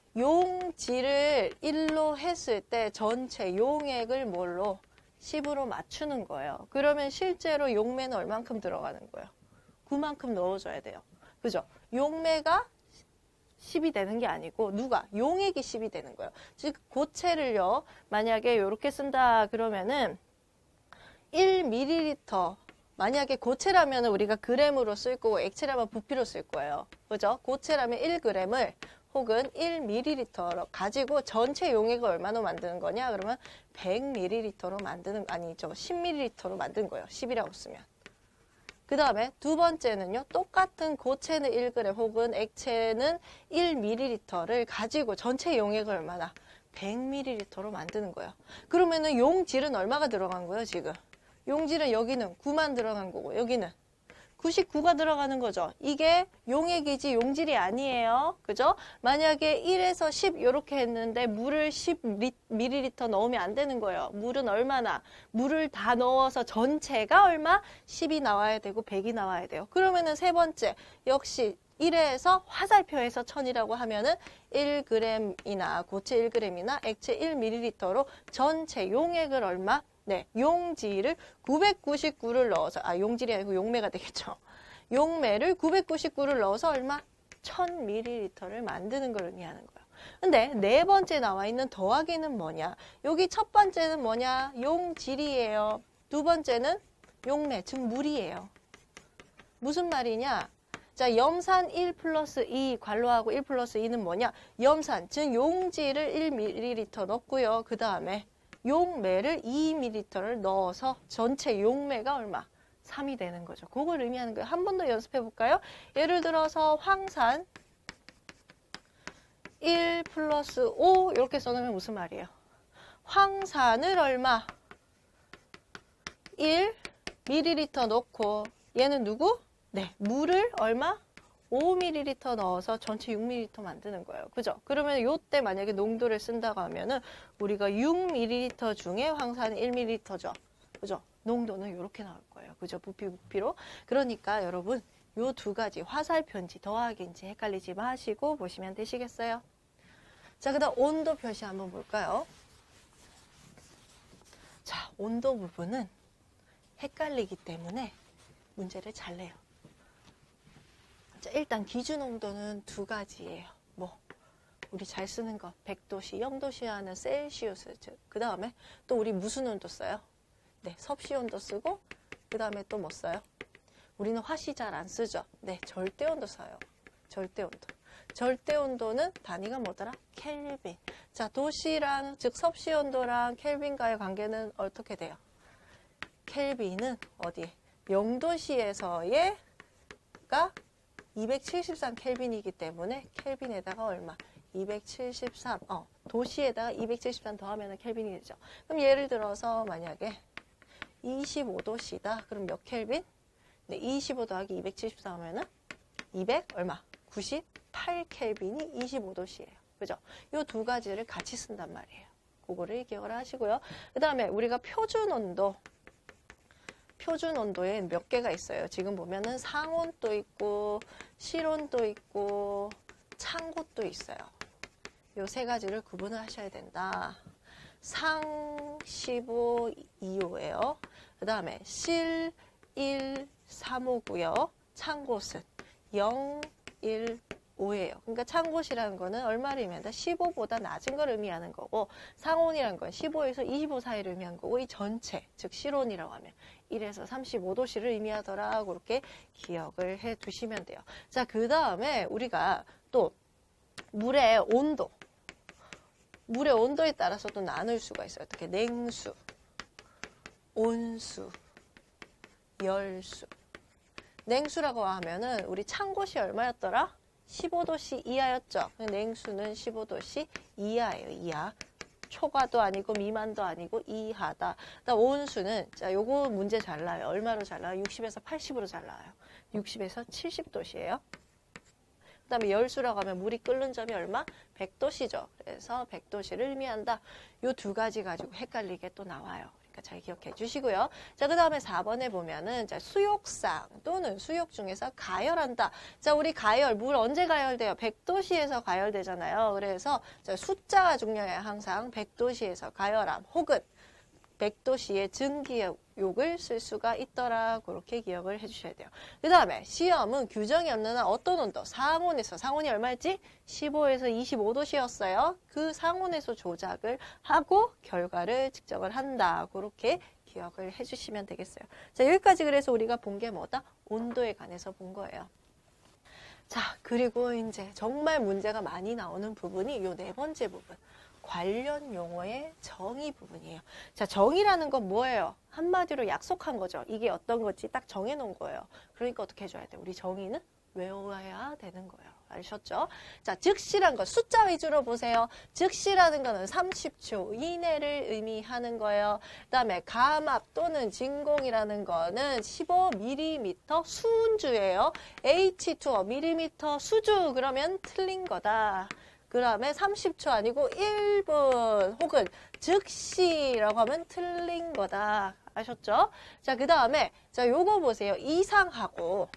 용질을 일로 했을 때 전체 용액을 뭘로? 십으로 맞추는 거예요. 그러면 실제로 용매는 얼만큼 들어가는 거예요? 구만큼 넣어줘야 돼요. 그죠? 용매가 십이 되는 게 아니고 누가? 용액이 십이 되는 거예요. 즉 고체를요. 만약에 이렇게 쓴다 그러면은 일 밀리리터 만약에 고체라면 우리가 그램으로 쓸 거고 액체라면 부피로 쓸 거예요. 그죠? 고체라면 일 그램을 혹은 일 밀리리터로 가지고 전체 용액을 얼마로 만드는 거냐? 그러면 백 밀리리터로 만드는, 아니죠. 십 밀리리터로 만든 거예요. 십이라고 쓰면. 그 다음에 두 번째는요. 똑같은 고체는 일 그램 혹은 액체는 일 밀리리터를 가지고 전체 용액을 얼마나? 백 밀리리터로 만드는 거예요. 그러면은 용질은 얼마가 들어간 거예요, 지금? 용질은 여기는 구만 들어간 거고 여기는 구십구가 들어가는 거죠. 이게 용액이지 용질이 아니에요. 그죠? 만약에 일에서 십 이렇게 했는데 물을 십 밀리리터 넣으면 안 되는 거예요. 물은 얼마나? 물을 다 넣어서 전체가 얼마? 십이 나와야 되고 백이 나와야 돼요. 그러면은 세 번째 역시 일에서 화살표에서 천이라고 하면은 일 그램이나 고체 일 그램이나 액체 일 밀리리터로 전체 용액을 얼마? 네, 용질을 구백구십구를 넣어서, 아, 용질이 아니고 용매가 되겠죠. 용매를 구백구십구를 넣어서 얼마? 천 밀리리터를 만드는 걸 의미하는 거예요. 근데 네 번째 나와 있는 더하기는 뭐냐? 여기 첫 번째는 뭐냐? 용질이에요. 두 번째는 용매, 즉 물이에요. 무슨 말이냐? 자, 염산 일 플러스 이, 관로하고 일 플러스 이는 뭐냐? 염산, 즉 용질을 일 밀리리터 넣고요. 그 다음에 용매를 이 밀리리터를 넣어서 전체 용매가 얼마? 삼이 되는 거죠. 그걸 의미하는 거예요. 한 번 더 연습해 볼까요? 예를 들어서 황산 일 플러스 오 이렇게 써놓으면 무슨 말이에요? 황산을 얼마? 일 밀리리터 넣고 얘는 누구? 네, 물을 얼마? 오 밀리리터 넣어서 전체 육 밀리리터 만드는 거예요. 그죠? 그러면 요때 만약에 농도를 쓴다고 하면은 우리가 육 밀리리터 중에 황산은 일 밀리리터죠. 그죠? 농도는 이렇게 나올 거예요. 그죠? 부피, 부피로. 그러니까 여러분 요 두 가지 화살표인지 더하기인지 헷갈리지 마시고 보시면 되시겠어요? 자, 그 다음 온도 표시 한번 볼까요? 자, 온도 부분은 헷갈리기 때문에 문제를 잘 내요. 자, 일단 기준 온도는 두 가지예요. 뭐 우리 잘 쓰는 거 백 도씨, 영 도씨 하는 셀시우스. 그 다음에 또 우리 무슨 온도 써요? 네, 섭씨 온도 쓰고 그 다음에 또 뭐 써요? 우리는 화씨 잘 안 쓰죠. 네, 절대 온도 써요. 절대 온도. 절대 온도는 단위가 뭐더라? 켈빈. 자, 도시랑 즉 섭씨 온도랑 켈빈과의 관계는 어떻게 돼요? 켈빈은 어디에? 영 도씨에서의 가 이백칠십삼 켈빈이기 때문에 켈빈에다가 얼마? 이백칠십삼. 어, 도시에다가 이백칠십삼 더하면 켈빈이 되죠. 그럼 예를 들어서 만약에 이십오 도씨다. 그럼 몇 켈빈? 네, 이십오 더하기 이백칠십사 하면은 이백 얼마? 구십팔 켈빈이 이십오 도씨예요. 그죠? 이 두 가지를 같이 쓴단 말이에요. 그거를 기억을 하시고요. 그 다음에 우리가 표준 온도, 표준 온도에 몇 개가 있어요. 지금 보면은 상온도 있고, 실온도 있고, 창고도 있어요. 요 세 가지를 구분을 하셔야 된다. 상 십오, 이호예요. 그 다음에 실 일, 삼호고요. 창곳은 영, 일, 오예요. 그러니까 창곳이라는 거는 얼마를 의미한다? 십오보다 낮은 걸 의미하는 거고, 상온이라는 건 십오에서 이십오 사이를 의미하는 거고, 이 전체, 즉 실온이라고 하면 일에서 삼십오 도씨를 의미하더라. 그렇게 기억을 해 두시면 돼요. 자, 그 다음에 우리가 또 물의 온도, 물의 온도에 따라서 또 나눌 수가 있어요. 어떻게? 냉수, 온수, 열수. 냉수라고 하면은 우리 창곳이 얼마였더라? 십오 도씨 이하였죠. 냉수는 십오 도씨 이하예요. 이하. 초과도 아니고 미만도 아니고 이하다. 그다음 온수는 자, 요거 문제 잘 나와요. 얼마로 잘 나와요? 육십에서 팔십으로 잘 나와요. 육십에서 칠십 도씨예요. 그 다음에 열수라고 하면 물이 끓는 점이 얼마? 백 도씨죠. 그래서 백 도씨를 의미한다. 요 두 가지 가지고 헷갈리게 또 나와요. 그러니까 잘 기억해 주시고요. 자, 그 다음에 사 번에 보면은 자, 수욕상 또는 수욕 중에서 가열한다. 자, 우리 가열, 물 언제 가열돼요? 백 도씨에서 가열되잖아요. 그래서 자, 숫자가 중요해요. 항상 백 도씨에서 가열함 혹은 백 도씨의 증기욕을 쓸 수가 있더라. 그렇게 기억을 해주셔야 돼요. 그 다음에 시험은 규정이 없는 한 어떤 온도? 상온에서, 상온이 얼마였지? 십오에서 이십오 도씨였어요. 그 상온에서 조작을 하고 결과를 측정을 한다. 그렇게 기억을 해주시면 되겠어요. 자, 여기까지 그래서 우리가 본 게 뭐다? 온도에 관해서 본 거예요. 자, 그리고 이제 정말 문제가 많이 나오는 부분이 요 네 번째 부분. 관련 용어의 정의 부분이에요. 자, 정의라는 건 뭐예요? 한마디로 약속한 거죠. 이게 어떤 건지 딱 정해놓은 거예요. 그러니까 어떻게 해줘야 돼? 우리 정의는 외워야 되는 거예요. 아셨죠? 자, 즉시란 거 숫자 위주로 보세요. 즉시라는 거는 삼십 초 이내를 의미하는 거예요. 그 다음에 감압 또는 진공이라는 거는 십오 밀리미터 수은주예요. 에이치 투 밀리미터 수주 그러면 틀린 거다. 그 다음에 삼십 초 아니고 일 분 혹은 즉시라고 하면 틀린 거다. 아셨죠? 자, 그 다음에 자, 요거 보세요. 이상하고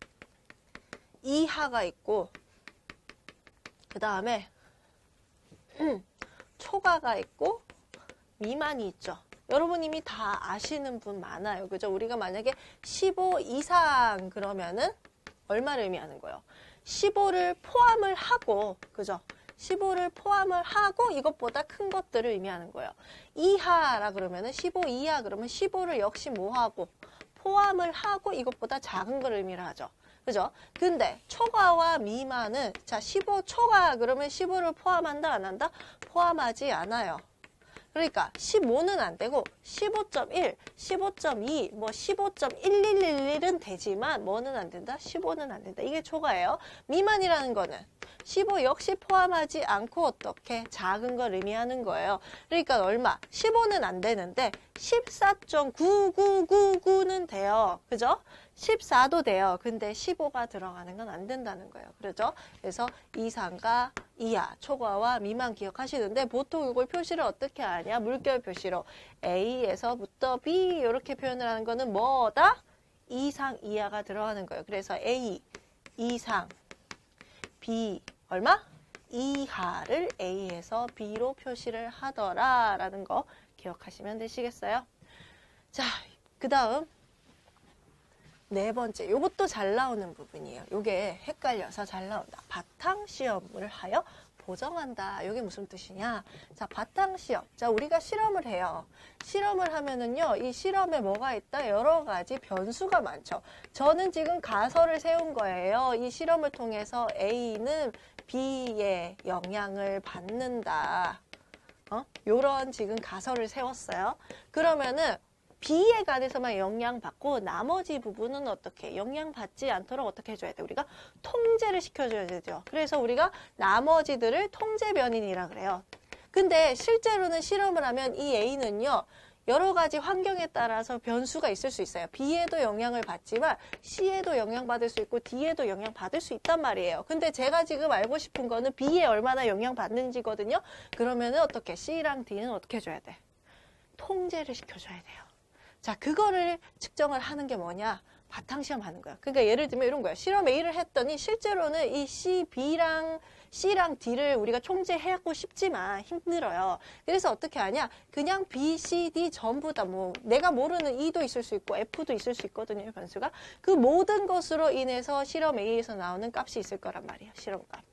이하가 있고 그 다음에 음, 초과가 있고 미만이 있죠. 여러분 이미 다 아시는 분 많아요. 그죠? 우리가 만약에 십오 이상 그러면은 얼마를 의미하는 거예요? 십오를 포함을 하고, 그죠? 십오를 포함을 하고 이것보다 큰 것들을 의미하는 거예요. 이하라 그러면은 십오 이하 그러면 십오를 역시 뭐 하고 포함을 하고 이것보다 작은 걸 의미를 하죠. 그죠? 근데 초과와 미만은 자 십오 초과 그러면 십오를 포함한다 안 한다? 포함하지 않아요. 그러니까 십오는 안 되고 십오 점 일, 십오 점 이, 뭐 십오 점 일일일일은 되지만 뭐는 안 된다? 십오는 안 된다. 이게 초과예요. 미만이라는 거는 십오 역시 포함하지 않고 어떻게 작은 걸 의미하는 거예요. 그러니까 얼마? 십오는 안 되는데 십사 점 구구구구는 돼요. 그죠? 십사도 돼요. 근데 십오가 들어가는 건 안 된다는 거예요. 그렇죠? 그래서 이상과 이하, 초과와 미만 기억하시는데 보통 이걸 표시를 어떻게 하냐? 물결 표시로 A에서부터 B 이렇게 표현을 하는 거는 뭐다? 이상, 이하가 들어가는 거예요. 그래서 A, 이상, B, 얼마? 이하를 A에서 B로 표시를 하더라라는 거 기억하시면 되시겠어요? 자, 그 다음 네 번째, 요것도 잘 나오는 부분이에요. 요게 헷갈려서 잘 나온다. 바탕시험을 하여 보정한다. 요게 무슨 뜻이냐? 자, 바탕시험. 자, 우리가 실험을 해요. 실험을 하면은요, 이 실험에 뭐가 있다? 여러 가지 변수가 많죠. 저는 지금 가설을 세운 거예요. 이 실험을 통해서 A는 B의 영향을 받는다. 어? 요런 지금 가설을 세웠어요. 그러면은 B에 관해서만 영향받고 나머지 부분은 어떻게 영향받지 않도록 어떻게 해줘야 돼? 우리가 통제를 시켜줘야 되죠. 그래서 우리가 나머지들을 통제 변인이라 그래요. 근데 실제로는 실험을 하면 이 A는요. 여러 가지 환경에 따라서 변수가 있을 수 있어요. B에도 영향을 받지만 C에도 영향받을 수 있고 D에도 영향받을 수 있단 말이에요. 근데 제가 지금 알고 싶은 거는 B에 얼마나 영향받는지거든요. 그러면은 어떻게 C랑 D는 어떻게 해줘야 돼? 통제를 시켜줘야 돼요. 자, 그거를 측정을 하는 게 뭐냐? 바탕시험 하는 거야. 그러니까 예를 들면 이런 거야. 실험 A를 했더니 실제로는 이 C, B랑 C랑 D를 우리가 총재하고 싶지만 힘들어요. 그래서 어떻게 하냐? 그냥 B, C, D 전부 다 뭐 내가 모르는 E도 있을 수 있고 F도 있을 수 있거든요. 변수가. 그 모든 것으로 인해서 실험 A에서 나오는 값이 있을 거란 말이에요. 실험값.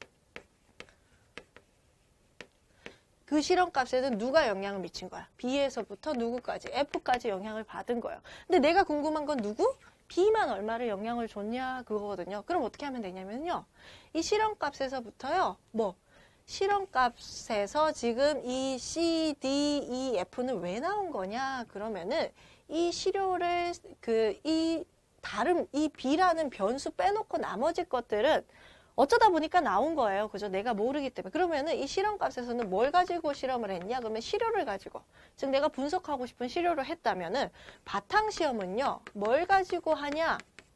그 실험값에는 누가 영향을 미친 거야? B에서부터 누구까지? F까지 영향을 받은 거예요. 근데 내가 궁금한 건 누구? B만 얼마를 영향을 줬냐 그거거든요. 그럼 어떻게 하면 되냐면요. 이 실험값에서부터요. 뭐 실험값에서 지금 이 C, D, E, F는 왜 나온 거냐? 그러면은 이 시료를 그 이 다른 이 B라는 변수 빼놓고 나머지 것들은 어쩌다 보니까 나온 거예요. 그죠? 내가 모르기 때문에. 그러면은 이 실험값에서는 뭘 가지고 실험을 했냐? 그러면 시료를 가지고. 즉 내가 분석하고 싶은 시료를 했다면은 바탕시험은요. 뭘 가지고 하냐?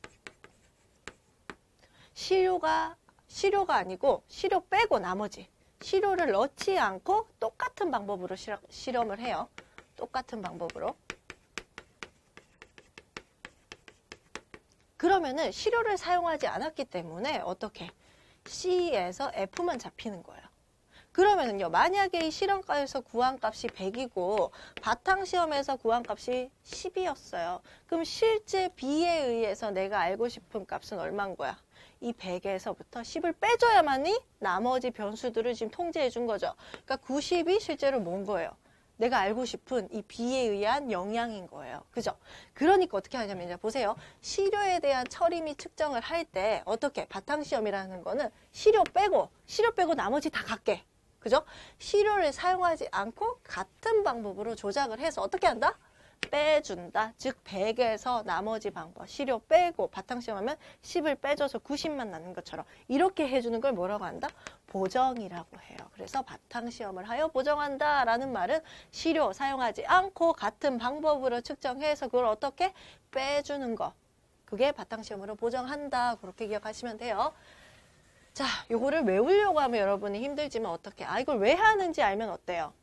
시료가 시료가 아니고 시료 빼고 나머지. 시료를 넣지 않고 똑같은 방법으로 실험, 실험을 해요. 똑같은 방법으로. 그러면은 시료를 사용하지 않았기 때문에 어떻게? C에서 F만 잡히는 거예요. 그러면은요, 만약에 이 실험값에서 구한 값이 백이고 바탕시험에서 구한 값이 십이었어요. 그럼 실제 B에 의해서 내가 알고 싶은 값은 얼마인 거야? 이 백에서부터 십을 빼줘야만이 나머지 변수들을 지금 통제해 준 거죠. 그러니까 구십이 실제로 뭔 거예요? 내가 알고 싶은 이 B에 의한 영향인 거예요. 그죠? 그러니까 어떻게 하냐면 이제 보세요. 시료에 대한 처리 및 측정을 할 때 어떻게 바탕시험이라는 거는 시료 빼고 시료 빼고 나머지 다 갖게. 그죠? 시료를 사용하지 않고 같은 방법으로 조작을 해서 어떻게 한다? 빼준다. 즉 백에서 나머지 방법 시료 빼고 바탕시험하면 십을 빼줘서 구십만 나는 것처럼 이렇게 해주는 걸 뭐라고 한다? 보정이라고 해요. 그래서 바탕시험을 하여 보정한다 라는 말은 시료 사용하지 않고 같은 방법으로 측정해서 그걸 어떻게 빼주는 거. 그게 바탕시험으로 보정한다. 그렇게 기억하시면 돼요. 자, 요거를 외우려고 하면 여러분이 힘들지만 어떻게? 아, 이걸 왜 하는지 알면 어때요?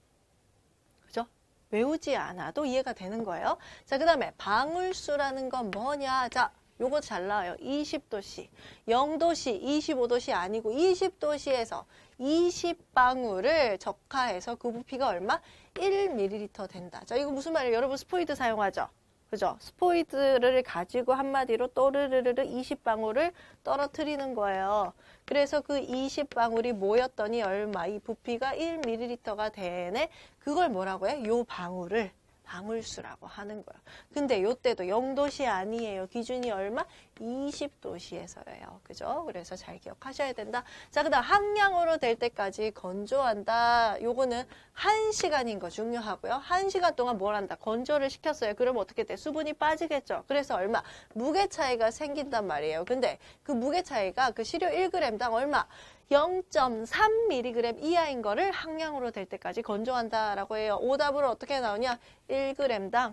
그죠? 외우지 않아도 이해가 되는 거예요. 자, 그 다음에 방울수라는 건 뭐냐? 자, 요거 잘 나와요. 이십 도씨, 영 도씨, 이십오 도씨 아니고 이십 도씨에서 이십 방울을 적하해서 그 부피가 얼마? 일 밀리리터 된다. 자, 이거 무슨 말이에요? 여러분 스포이드 사용하죠? 그죠? 스포이드를 가지고 한마디로 또르르르르 이십 방울을 떨어뜨리는 거예요. 그래서 그 이십 방울이 모였더니 얼마? 이 부피가 일 밀리리터가 되네. 그걸 뭐라고 해? 요 방울을 방울수라고 하는 거예요. 근데 요때도 영 도씨 아니에요. 기준이 얼마? 이십 도씨에서예요. 그죠? 그래서 잘 기억하셔야 된다. 자, 그 다음 항량으로 될 때까지 건조한다. 요거는 한 시간인 거 중요하고요. 한 시간 동안 뭘 한다? 건조를 시켰어요. 그러면 어떻게 돼? 수분이 빠지겠죠. 그래서 얼마? 무게 차이가 생긴단 말이에요. 근데 그 무게 차이가 그 시료 일 그램당 얼마? 영 점 삼 밀리그램 이하인 거를 항량으로 될 때까지 건조한다라고 해요. 오답으로 어떻게 나오냐? 일 그램당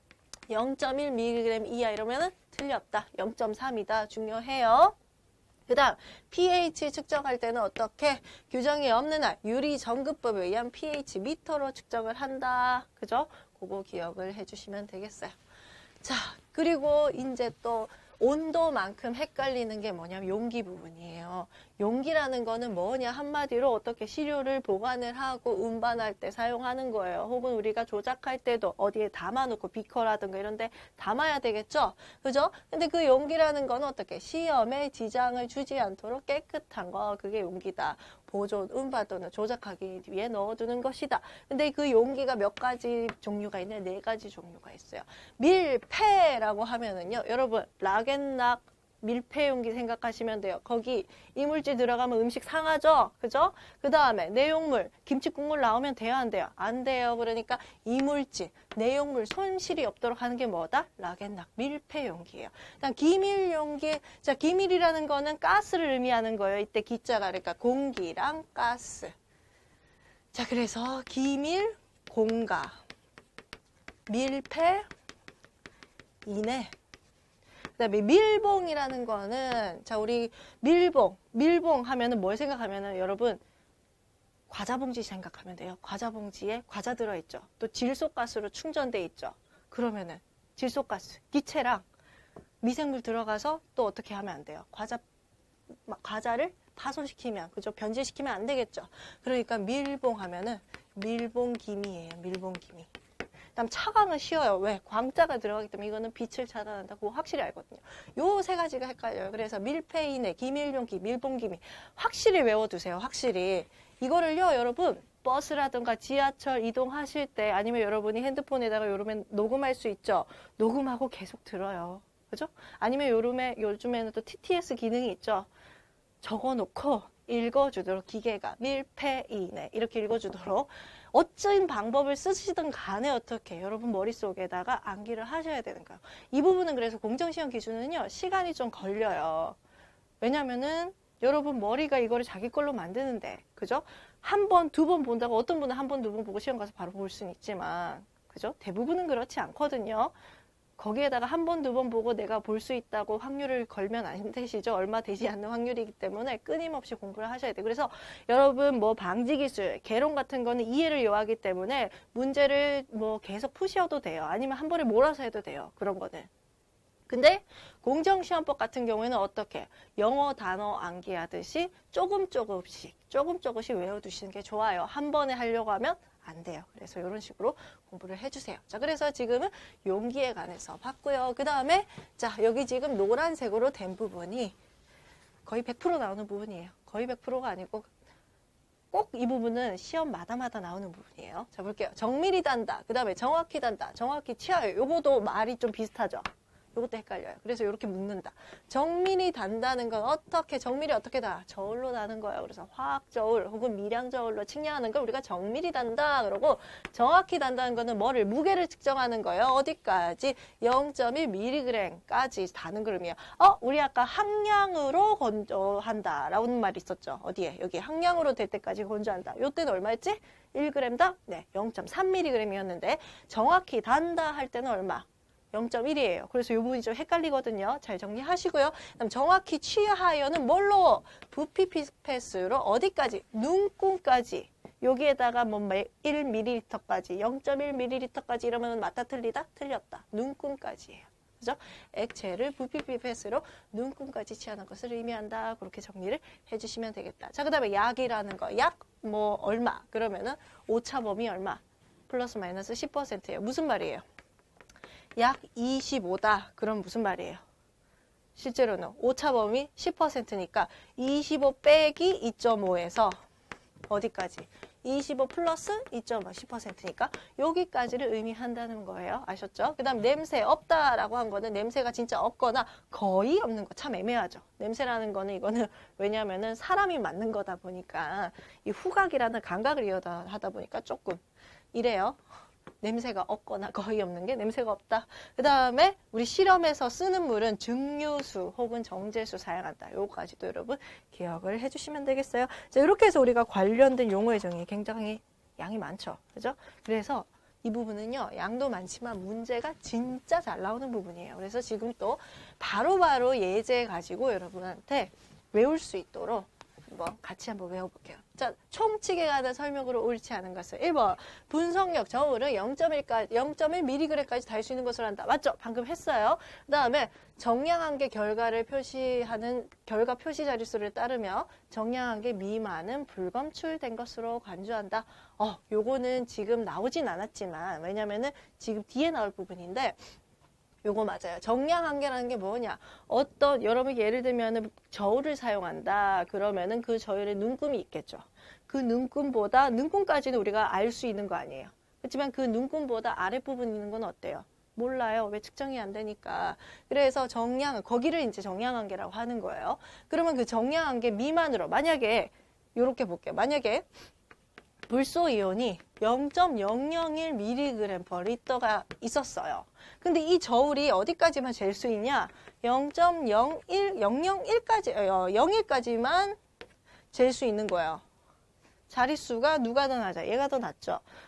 영 점 일 밀리그램 이하 이러면은 틀렸다. 영 점 삼이다. 중요해요. 그 다음 pH 측정할 때는 어떻게? 규정이 없는 한 유리 전극법에 의한 pH 미터로 측정을 한다. 그죠? 그거 기억을 해주시면 되겠어요. 자, 그리고 이제 또 온도만큼 헷갈리는 게 뭐냐면 용기 부분이에요. 용기라는 거는 뭐냐? 한마디로 어떻게 시료를 보관을 하고 운반할 때 사용하는 거예요. 혹은 우리가 조작할 때도 어디에 담아놓고 비커라든가 이런 데 담아야 되겠죠? 그죠? 근데 그 용기라는 거는 어떻게? 시험에 지장을 주지 않도록 깨끗한 거, 그게 용기다. 보존, 운반 또는 조작하기 위해 넣어두는 것이다. 근데 그 용기가 몇 가지 종류가 있냐? 네 가지 종류가 있어요. 밀폐라고 하면은요, 여러분 락앤락 밀폐 용기 생각하시면 돼요. 거기 이물질 들어가면 음식 상하죠? 그죠? 그 다음에 내용물, 김치 국물 나오면 돼요? 안 돼요? 안 돼요. 그러니까 이물질, 내용물 손실이 없도록 하는 게 뭐다? 락앤락 밀폐 용기예요. 그다음 기밀 용기. 자, 기밀이라는 거는 가스를 의미하는 거예요. 이때 기자가 그러니까 공기랑 가스. 자, 그래서 기밀, 공가. 밀폐 이내. 그다음에 밀봉이라는 거는 자 우리 밀봉, 밀봉 하면은 뭘 생각하면은 여러분 과자 봉지 생각하면 돼요. 과자 봉지에 과자 들어있죠. 또 질소가스로 충전돼 있죠. 그러면은 질소가스, 기체랑 미생물 들어가서 또 어떻게 하면 안 돼요. 과자 과자를 파손시키면 그죠? 변질시키면 안 되겠죠. 그러니까 밀봉 하면은 밀봉기미예요. 밀봉기미. 그다음 차광은 쉬워요. 왜? 광자가 들어가기 때문에 이거는 빛을 차단한다. 그거 확실히 알거든요. 요 세 가지가 헷갈려요. 그래서 밀폐이내, 기밀용기, 밀봉기미 확실히 외워두세요. 확실히. 이거를요, 여러분 버스라든가 지하철 이동하실 때 아니면 여러분이 핸드폰에다가 요즘엔 녹음할 수 있죠. 녹음하고 계속 들어요. 그죠? 아니면 요즘에, 요즘에는 또 티티에스 기능이 있죠. 적어놓고 읽어주도록 기계가 밀폐이내 이렇게 읽어주도록 어떤 방법을 쓰시든 간에 어떻게 여러분 머릿속에다가 암기를 하셔야 되는 거예요. 이 부분은 그래서 공정시험 기준은요 시간이 좀 걸려요. 왜냐면은 여러분 머리가 이거를 자기 걸로 만드는데 그죠? 한 번, 두 번 본다고 어떤 분은 한 번, 두 번 보고 시험 가서 바로 볼 수는 있지만 그죠? 대부분은 그렇지 않거든요. 거기에다가 한 번, 두 번 보고 내가 볼 수 있다고 확률을 걸면 안 되시죠. 얼마 되지 않는 확률이기 때문에 끊임없이 공부를 하셔야 돼요. 그래서 여러분 뭐 방지기술, 개론 같은 거는 이해를 요하기 때문에 문제를 뭐 계속 푸셔도 돼요. 아니면 한 번에 몰아서 해도 돼요. 그런 거는. 근데 공정시험법 같은 경우에는 어떻게 영어 단어 암기하듯이 조금 조금씩 조금 조금씩 외워두시는 게 좋아요. 한 번에 하려고 하면 안 돼요. 그래서 이런 식으로 공부를 해주세요. 자, 그래서 지금은 용기에 관해서 봤고요. 그 다음에 자 여기 지금 노란색으로 된 부분이 거의 백 퍼센트 나오는 부분이에요. 거의 백 퍼센트가 아니고 꼭 이 부분은 시험마다마다 나오는 부분이에요. 자, 볼게요. 정밀히 단다. 그 다음에 정확히 단다. 정확히 치아요. 요거도 말이 좀 비슷하죠. 이것도 헷갈려요. 그래서 이렇게 묻는다. 정밀히 단다는 건 어떻게 정밀히 어떻게 다? 저울로 다는 거예요. 그래서 화학저울 혹은 미량저울로 측량하는 걸 우리가 정밀히 단다. 그러고 정확히 단다는 거는 뭐를 무게를 측정하는 거예요. 어디까지? 영 점 일 밀리그램까지 다는 그림이에요. 어, 우리 아까 항량으로 건조한다 라는 말이 있었죠. 어디에? 여기 항량으로 될 때까지 건조한다. 요때는 얼마였지? 일 그램당 네, 영 점 삼 밀리그램이었는데 정확히 단다 할 때는 얼마? 영 점 일이에요. 그래서 이 부분이 좀 헷갈리거든요. 잘 정리하시고요. 그다음 정확히 취하여는 뭘로? 부피 피스패스로 어디까지? 눈금까지. 여기에다가 뭐 일 밀리리터까지, 영 점 일 밀리리터까지 이러면 맞다 틀리다? 틀렸다. 눈금까지예요. 그죠? 액체를 부피 피스패스로 눈금까지 취하는 것을 의미한다. 그렇게 정리를 해주시면 되겠다. 자, 그다음에 약이라는 거. 약 뭐 얼마? 그러면은 오차범위 얼마? 플러스 마이너스 십 퍼센트예요. 무슨 말이에요? 약 이십오다. 그럼 무슨 말이에요? 실제로는 오차범위 십 퍼센트니까 이십오 빼기 이 점 오에서 어디까지? 이십오 플러스 이 점 오, 십 퍼센트니까 여기까지를 의미한다는 거예요. 아셨죠? 그 다음 냄새 없다라고 한 거는 냄새가 진짜 없거나 거의 없는 거 참 애매하죠. 냄새라는 거는 이거는 왜냐하면은 사람이 맡는 거다 보니까 이 후각이라는 감각을 이용하다 보니까 조금 이래요. 냄새가 없거나 거의 없는 게 냄새가 없다. 그 다음에 우리 실험에서 쓰는 물은 증류수 혹은 정제수 사용한다. 요거까지도 여러분 기억을 해주시면 되겠어요. 자, 이렇게 해서 우리가 관련된 용어의 정의 굉장히 양이 많죠. 그죠? 그래서 이 부분은요, 양도 많지만 문제가 진짜 잘 나오는 부분이에요. 그래서 지금 또 바로바로 예제 가지고 여러분한테 외울 수 있도록 한번 같이 한번 외워볼게요. 자, 총칙에 관한 설명으로 옳지 않은 것을 일 번 분석력 저울은 영 점 일까지, 영 점 일 밀리그램까지 달 수 있는 것을 한다. 맞죠? 방금 했어요. 그 다음에 정량한계 결과를 표시하는 결과 표시 자릿수를 따르며 정량한계 미만은 불검출된 것으로 간주한다. 어, 요거는 지금 나오진 않았지만 왜냐면은 지금 뒤에 나올 부분인데 요거 맞아요. 정량한계라는 게 뭐냐? 어떤 여러분 예를 들면은 저울을 사용한다. 그러면은 그 저울에 눈금이 있겠죠. 그 눈금보다 눈금까지는 우리가 알 수 있는 거 아니에요. 그렇지만 그 눈금보다 아랫부분 있는 건 어때요? 몰라요. 왜 측정이 안 되니까. 그래서 정량 거기를 이제 정량한계라고 하는 거예요. 그러면 그 정량한계 미만으로 만약에 요렇게 볼게요. 만약에 불소 이온이 영 점 영영일 밀리그램 퍼 리터가 있었어요. 근데 이 저울이 어디까지만 잴 수 있냐? 영 점 영일, 영영일까지, 어, 영일까지만 잴 수 있는 거예요. 자릿수가 누가 더 낮아? 얘가 더 낮죠.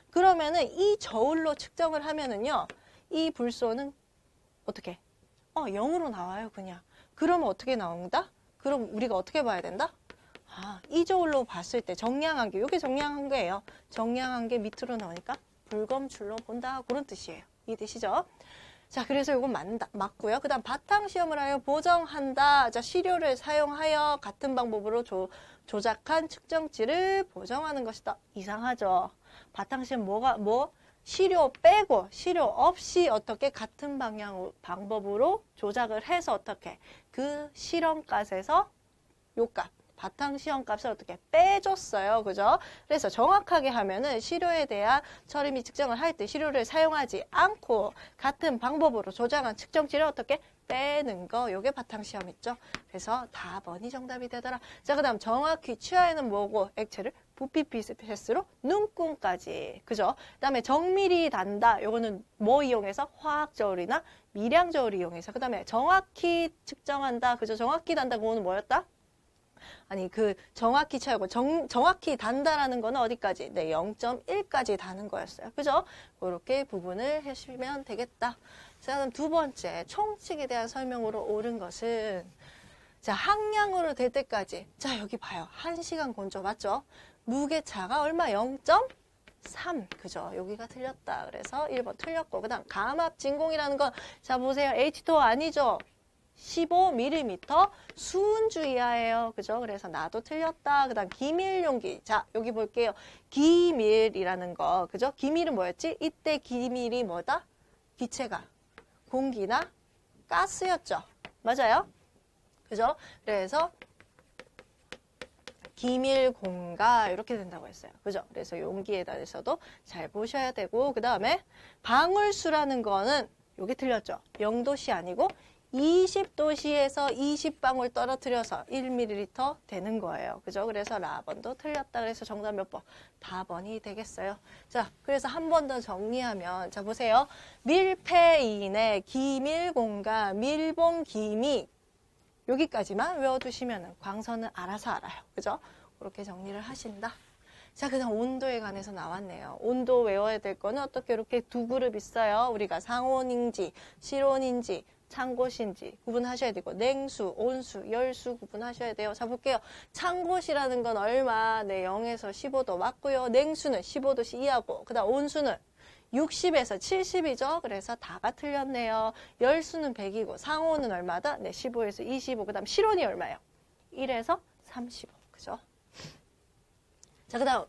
그러면은 이 저울로 측정을 하면은요. 이 불소는 어떻게? 어, 영으로 나와요, 그냥. 그러면 어떻게 나온다? 그럼 우리가 어떻게 봐야 된다? 아, 이 저울로 봤을 때 정량한 게, 이게 정량한 거예요. 정량한 게 밑으로 나오니까 불검출로 본다. 그런 뜻이에요. 이 뜻이죠. 자, 그래서 이건 맞다, 맞고요. 그 다음 바탕시험을 하여 보정한다. 자, 시료를 사용하여 같은 방법으로 조, 조작한 측정치를 보정하는 것이다. 이상하죠. 바탕시험 뭐가, 뭐? 시료 빼고, 시료 없이 어떻게 같은 방향, 방법으로 조작을 해서 어떻게 그 실험값에서 요 값, 바탕시험 값을 어떻게 빼줬어요. 그죠? 그래서 정확하게 하면은 시료에 대한 처리 및 측정을 할 때 시료를 사용하지 않고 같은 방법으로 조작한 측정치를 어떻게 빼는 거. 요게 바탕시험 있죠. 그래서 답번이 정답이 되더라. 자, 그 다음 정확히 취하에는 뭐고? 액체를 부피 피스로 눈금까지. 그죠? 그 다음에 정밀히 단다. 요거는 뭐 이용해서? 화학저울이나 미량저울 이용해서. 그 다음에 정확히 측정한다. 그죠? 정확히 단다. 그거는 뭐였다? 아니 그 정확히 채우고 정, 정확히 단다라는 거는 어디까지? 네, 영 점 일까지 다는 거였어요. 그죠? 그렇게 부분을 해주시면 되겠다. 자, 그럼 두 번째 총칙에 대한 설명으로 옳은 것은 자, 항량으로 될 때까지 자, 여기 봐요. 한 시간 건조 맞죠? 무게차가 얼마? 영 점 삼. 그죠? 여기가 틀렸다. 그래서 일 번 틀렸고 그 다음 감압 진공이라는 건 자, 보세요. 에이치 투 오 아니죠? 십오 밀리미터 수은주 이하예요. 그죠? 그래서 나도 틀렸다. 그 다음 기밀 용기. 자, 여기 볼게요. 기밀이라는 거. 그죠? 기밀은 뭐였지? 이때 기밀이 뭐다? 기체가 공기나 가스였죠. 맞아요? 그죠? 그래서 기밀 공가 이렇게 된다고 했어요. 그죠? 그래서 용기에 대해서도 잘 보셔야 되고 그 다음에 방울수라는 거는 여기 틀렸죠? 영 도씨 아니고 이십 도씨에서 이십 방울 떨어뜨려서 일 밀리리터 되는 거예요. 그죠? 그래서 라번도 틀렸다. 그래서 정답 몇 번? 다번이 되겠어요. 자, 그래서 한 번 더 정리하면 자, 보세요. 밀폐인의 기밀공가, 밀봉기미 여기까지만 외워두시면 광선은 알아서 알아요. 그죠? 그렇게 정리를 하신다. 자, 그 다음 온도에 관해서 나왔네요. 온도 외워야 될 거는 어떻게 이렇게 두 그룹 있어요. 우리가 상온인지, 실온인지, 창곳인지 구분하셔야 되고 냉수, 온수, 열수 구분하셔야 돼요. 자, 볼게요. 창곳이라는 건 얼마? 네, 영에서 십오 도 맞고요. 냉수는 십오 도씨 이하고 그 다음 온수는 육십에서 칠십이죠. 그래서 다가 틀렸네요. 열수는 백이고 상온은 얼마다? 네, 십오에서 이십오. 그 다음 실온이 얼마예요? 일에서 삼십오. 그죠? 자, 그 다음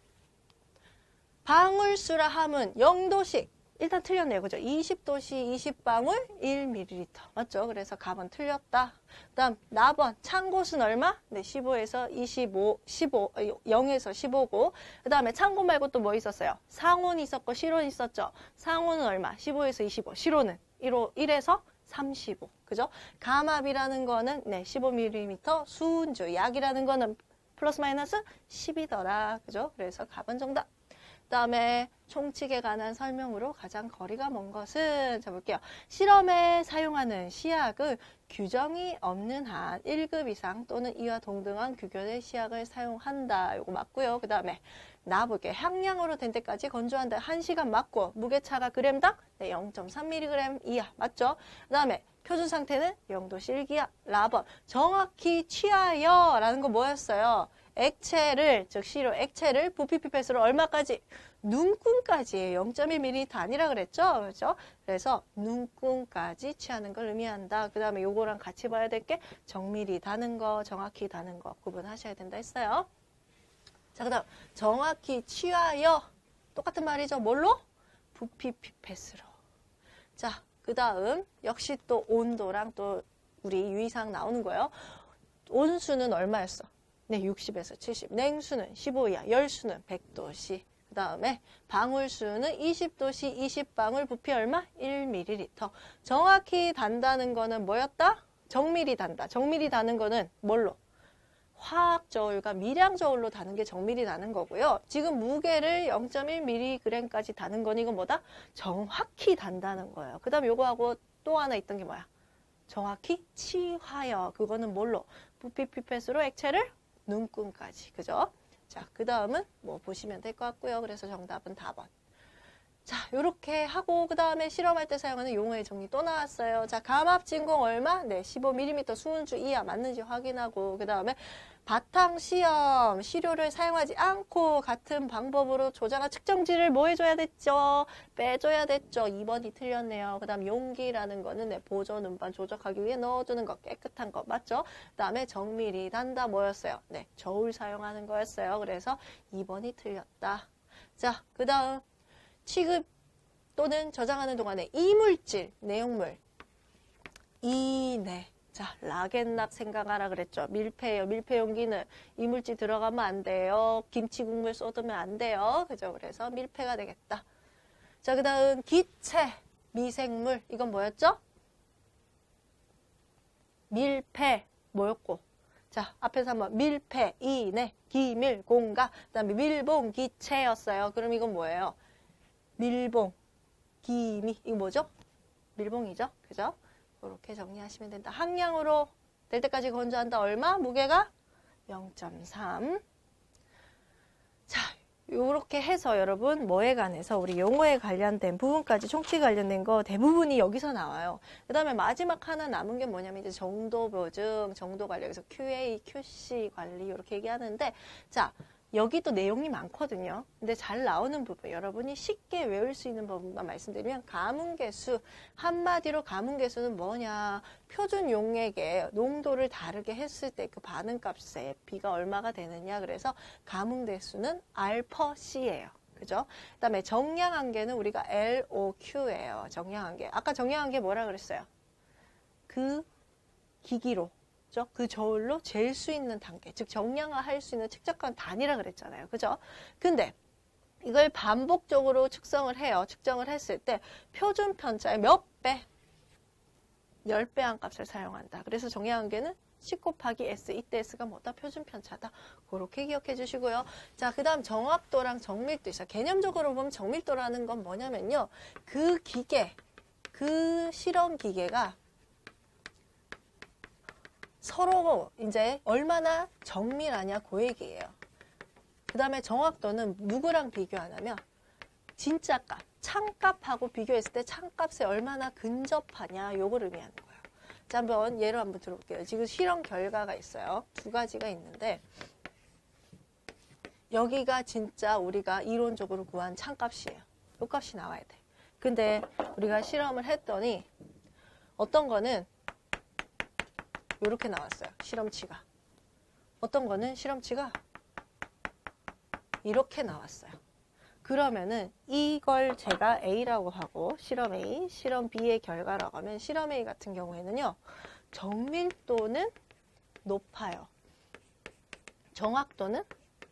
방울수라 함은 영 도씩 일단 틀렸네요. 그죠? 이십 도씨 이십 방울 일 밀리리터. 맞죠? 그래서 가번 틀렸다. 그 다음 나번 창곳은 얼마? 네, 십오에서 이십오, 십오, 영에서 십오고 그 다음에 창곳 말고 또 뭐 있었어요? 상온이 있었고 실온 있었죠? 상온은 얼마? 십오에서 이십오. 실온은 일에서 삼십오. 그죠? 감압이라는 거는 네, 십오 밀리리터 수은주. 약이라는 거는 플러스 마이너스 십이더라. 그죠? 그래서 가번 정답. 그 다음에 총칙에 관한 설명으로 가장 거리가 먼 것은 자 볼게요. 실험에 사용하는 시약을 규정이 없는 한 일 급 이상 또는 이와 동등한 규격의 시약을 사용한다. 요거 맞고요. 그 다음에 나볼게요. 향량으로 된 때까지 건조한다. 한 시간 맞고 무게차가 그램당 네, 영 점 삼 밀리그램 이하. 맞죠? 그 다음에 표준 상태는 영 도씨 일 기하. 라번 정확히 취하여 라는 거 뭐였어요? 액체를, 즉 시료 액체를 부피 피펫으로 얼마까지? 눈금까지 영 점 일 밀리리터 아니라 그랬죠? 그렇죠? 그래서 눈금까지 취하는 걸 의미한다. 그 다음에 요거랑 같이 봐야 될 게 정밀히 다는 거, 정확히 다는 거 구분하셔야 된다 했어요. 자, 그 다음 정확히 취하여 똑같은 말이죠. 뭘로? 부피 피펫으로. 자, 그 다음 역시 또 온도랑 또 우리 유의사항 나오는 거예요. 온수는 얼마였어? 네, 육십에서 칠십. 냉수는 십오 이하, 열수는 백 도씨. 그 다음에 방울수는 이십 도씨, 이십 방울, 부피 얼마? 일 밀리리터. 정확히 단다는 거는 뭐였다? 정밀히 단다. 정밀히 다는 거는 뭘로? 화학저울과 미량저울로 다는 게 정밀히 다는 거고요. 지금 무게를 영 점 일 밀리그램까지 다는 건 이건 뭐다? 정확히 단다는 거예요. 그 다음 요거하고 또 하나 있던 게 뭐야? 정확히 취하여. 그거는 뭘로? 부피 피펫으로 액체를 눈금까지. 그죠? 자, 그 다음은 뭐 보시면 될 것 같고요. 그래서 정답은 사 번. 자, 요렇게 하고 그 다음에 실험할 때 사용하는 용어의 정리 또 나왔어요. 자, 감압 진공 얼마? 네, 십오 밀리미터 수은주 이하 맞는지 확인하고 그 다음에 바탕 시험 시료를 사용하지 않고 같은 방법으로 조작한 측정지를 뭐 해줘야 됐죠? 빼줘야 됐죠. 이 번이 틀렸네요. 그 다음 용기라는 거는 네, 보존 운반 조작하기 위해 넣어두는 거 깨끗한 거 맞죠? 그 다음에 정밀히 단다 뭐였어요? 네, 저울 사용하는 거였어요. 그래서 이 번이 틀렸다. 자, 그 다음 취급 또는 저장하는 동안에 이물질, 내용물 이네 자, 락앤락 생각하라 그랬죠. 밀폐요. 밀폐 용기는 이물질 들어가면 안 돼요. 김치 국물 쏟으면 안 돼요. 그죠? 그래서 밀폐가 되겠다. 자, 그 다음 기체, 미생물. 이건 뭐였죠? 밀폐, 뭐였고? 자, 앞에서 한번 밀폐, 이내, 기밀, 공가. 그 다음에 밀봉, 기체였어요. 그럼 이건 뭐예요? 밀봉, 기미. 이거 뭐죠? 밀봉이죠? 그죠? 이렇게 정리하시면 된다. 항량으로 될 때까지 건조한다. 얼마? 무게가 영 점 삼. 자, 이렇게 해서 여러분 뭐에 관해서 우리 용어에 관련된 부분까지 총칙 관련된 거 대부분이 여기서 나와요. 그 다음에 마지막 하나 남은 게 뭐냐면 이제 정도 보증, 정도 관리, 여기서 큐에이, 큐씨 관리 이렇게 얘기하는데 자, 여기도 내용이 많거든요. 근데 잘 나오는 부분, 여러분이 쉽게 외울 수 있는 부분만 말씀드리면 가문계수, 한마디로 가문계수는 뭐냐, 표준 용액의 농도를 다르게 했을 때 그 반응값에 B가 얼마가 되느냐. 그래서 가문계수는 R per C예요. 그죠? 그 다음에 정량한계는 우리가 엘 오 큐예요. 정량한계. 아까 정량한계 뭐라 그랬어요? 그 기기로. 그 저울로 잴 수 있는 단계, 즉 정량화할 수 있는 측정한 단위라 그랬잖아요. 그죠? 근데 이걸 반복적으로 측정을 해요. 측정을 했을 때 표준 편차의 몇 배? 십 배 한 값을 사용한다. 그래서 정량한계는 십 곱하기 S, 이때 S가 뭐다? 표준 편차다. 그렇게 기억해 주시고요. 자, 그 다음 정확도랑 정밀도 있어요. 개념적으로 보면 정밀도라는 건 뭐냐면요. 그 기계, 그 실험 기계가 서로 이제 얼마나 정밀하냐 그 얘기예요. 그 다음에 정확도는 누구랑 비교하냐면 진짜 값, 창값하고 비교했을 때 창값에 얼마나 근접하냐 요걸 의미하는 거예요. 자, 한번 예로 한번 들어볼게요. 지금 실험 결과가 있어요. 두 가지가 있는데 여기가 진짜 우리가 이론적으로 구한 창값이에요. 요 값이 나와야 돼. 근데 우리가 실험을 했더니 어떤 거는 이렇게 나왔어요. 실험치가. 어떤 거는 실험치가 이렇게 나왔어요. 그러면은 이걸 제가 A라고 하고 실험 A, 실험 B의 결과라고 하면 실험 A 같은 경우에는요. 정밀도는 높아요. 정확도는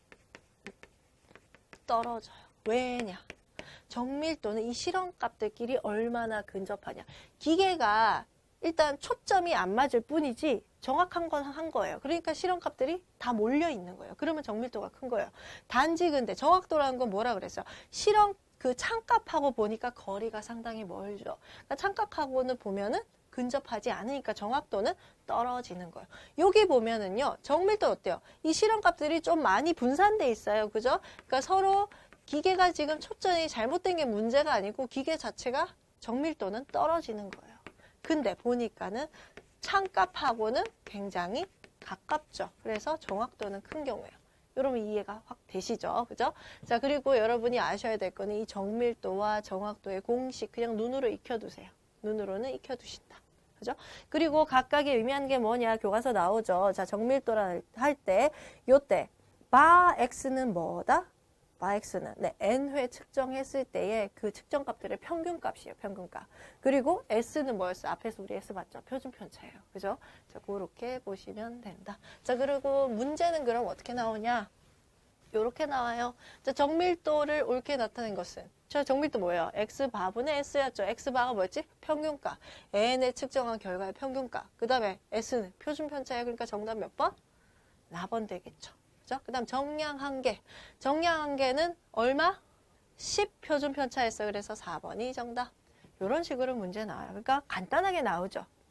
떨어져요. 왜냐? 정밀도는 이 실험값들끼리 얼마나 근접하냐. 기계가 일단 초점이 안 맞을 뿐이지 정확한 건 한 거예요. 그러니까 실험값들이 다 몰려 있는 거예요. 그러면 정밀도가 큰 거예요. 단지 근데 정확도라는 건 뭐라 그랬어요? 실험 그 창값하고 보니까 거리가 상당히 멀죠. 그러니까 창값하고는 보면은 근접하지 않으니까 정확도는 떨어지는 거예요. 여기 보면은요. 정밀도 어때요? 이 실험값들이 좀 많이 분산돼 있어요. 그죠? 그러니까 서로 기계가 지금 초점이 잘못된 게 문제가 아니고 기계 자체가 정밀도는 떨어지는 거예요. 근데 보니까는 창값하고는 굉장히 가깝죠. 그래서 정확도는 큰 경우예요. 여러분 이해가 확 되시죠? 그죠? 자, 그리고 여러분이 아셔야 될 거는 이 정밀도와 정확도의 공식 그냥 눈으로 익혀두세요. 눈으로는 익혀두신다. 그죠? 그리고 각각의 의미하는 게 뭐냐? 교과서 나오죠. 자, 정밀도라 할 때 요때 바 X는 뭐다? 바 X는 네, N회 측정했을 때의 그 측정값들의 평균값이에요. 평균값. 그리고 S는 뭐였어요? 앞에서 우리 S 봤죠? 표준 편차예요. 그죠? 자, 그렇게 보시면 된다. 자, 그리고 문제는 그럼 어떻게 나오냐? 요렇게 나와요. 자, 정밀도를 옳게 나타낸 것은 저 정밀도 뭐예요? X바분의 S였죠. X바가 뭐였지? 평균값. N의 측정한 결과의 평균값. 그 다음에 S는 표준 편차예요. 그러니까 정답 몇 번? 사 번 되겠죠. 그 다음 정량한계. 정량한계는 얼마? 십 표준 편차였어요. 그래서 사 번이 정답. 이런 식으로 문제 나와요. 그러니까 간단하게 나오죠.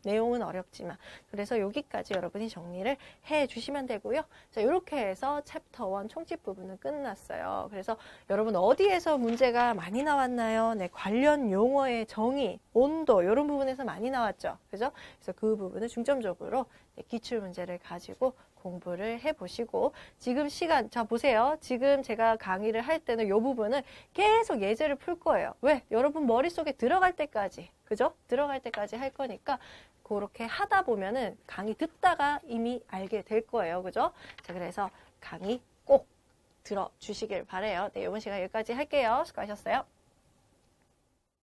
내용은 어렵지만. 그래서 여기까지 여러분이 정리를 해 주시면 되고요. 자, 이렇게 해서 챕터 일 총집 부분은 끝났어요. 그래서 여러분 어디에서 문제가 많이 나왔나요? 네, 관련 용어의 정의, 온도 이런 부분에서 많이 나왔죠. 그죠? 그래서 그 부분을 중점적으로 기출 문제를 가지고 공부를 해보시고, 지금 시간, 자 보세요. 지금 제가 강의를 할 때는 이 부분을 계속 예제를 풀 거예요. 왜? 여러분 머릿속에 들어갈 때까지, 그죠? 들어갈 때까지 할 거니까 그렇게 하다 보면은 강의 듣다가 이미 알게 될 거예요. 그죠? 자, 그래서 강의 꼭 들어주시길 바래요. 네, 이번 시간 여기까지 할게요. 수고하셨어요.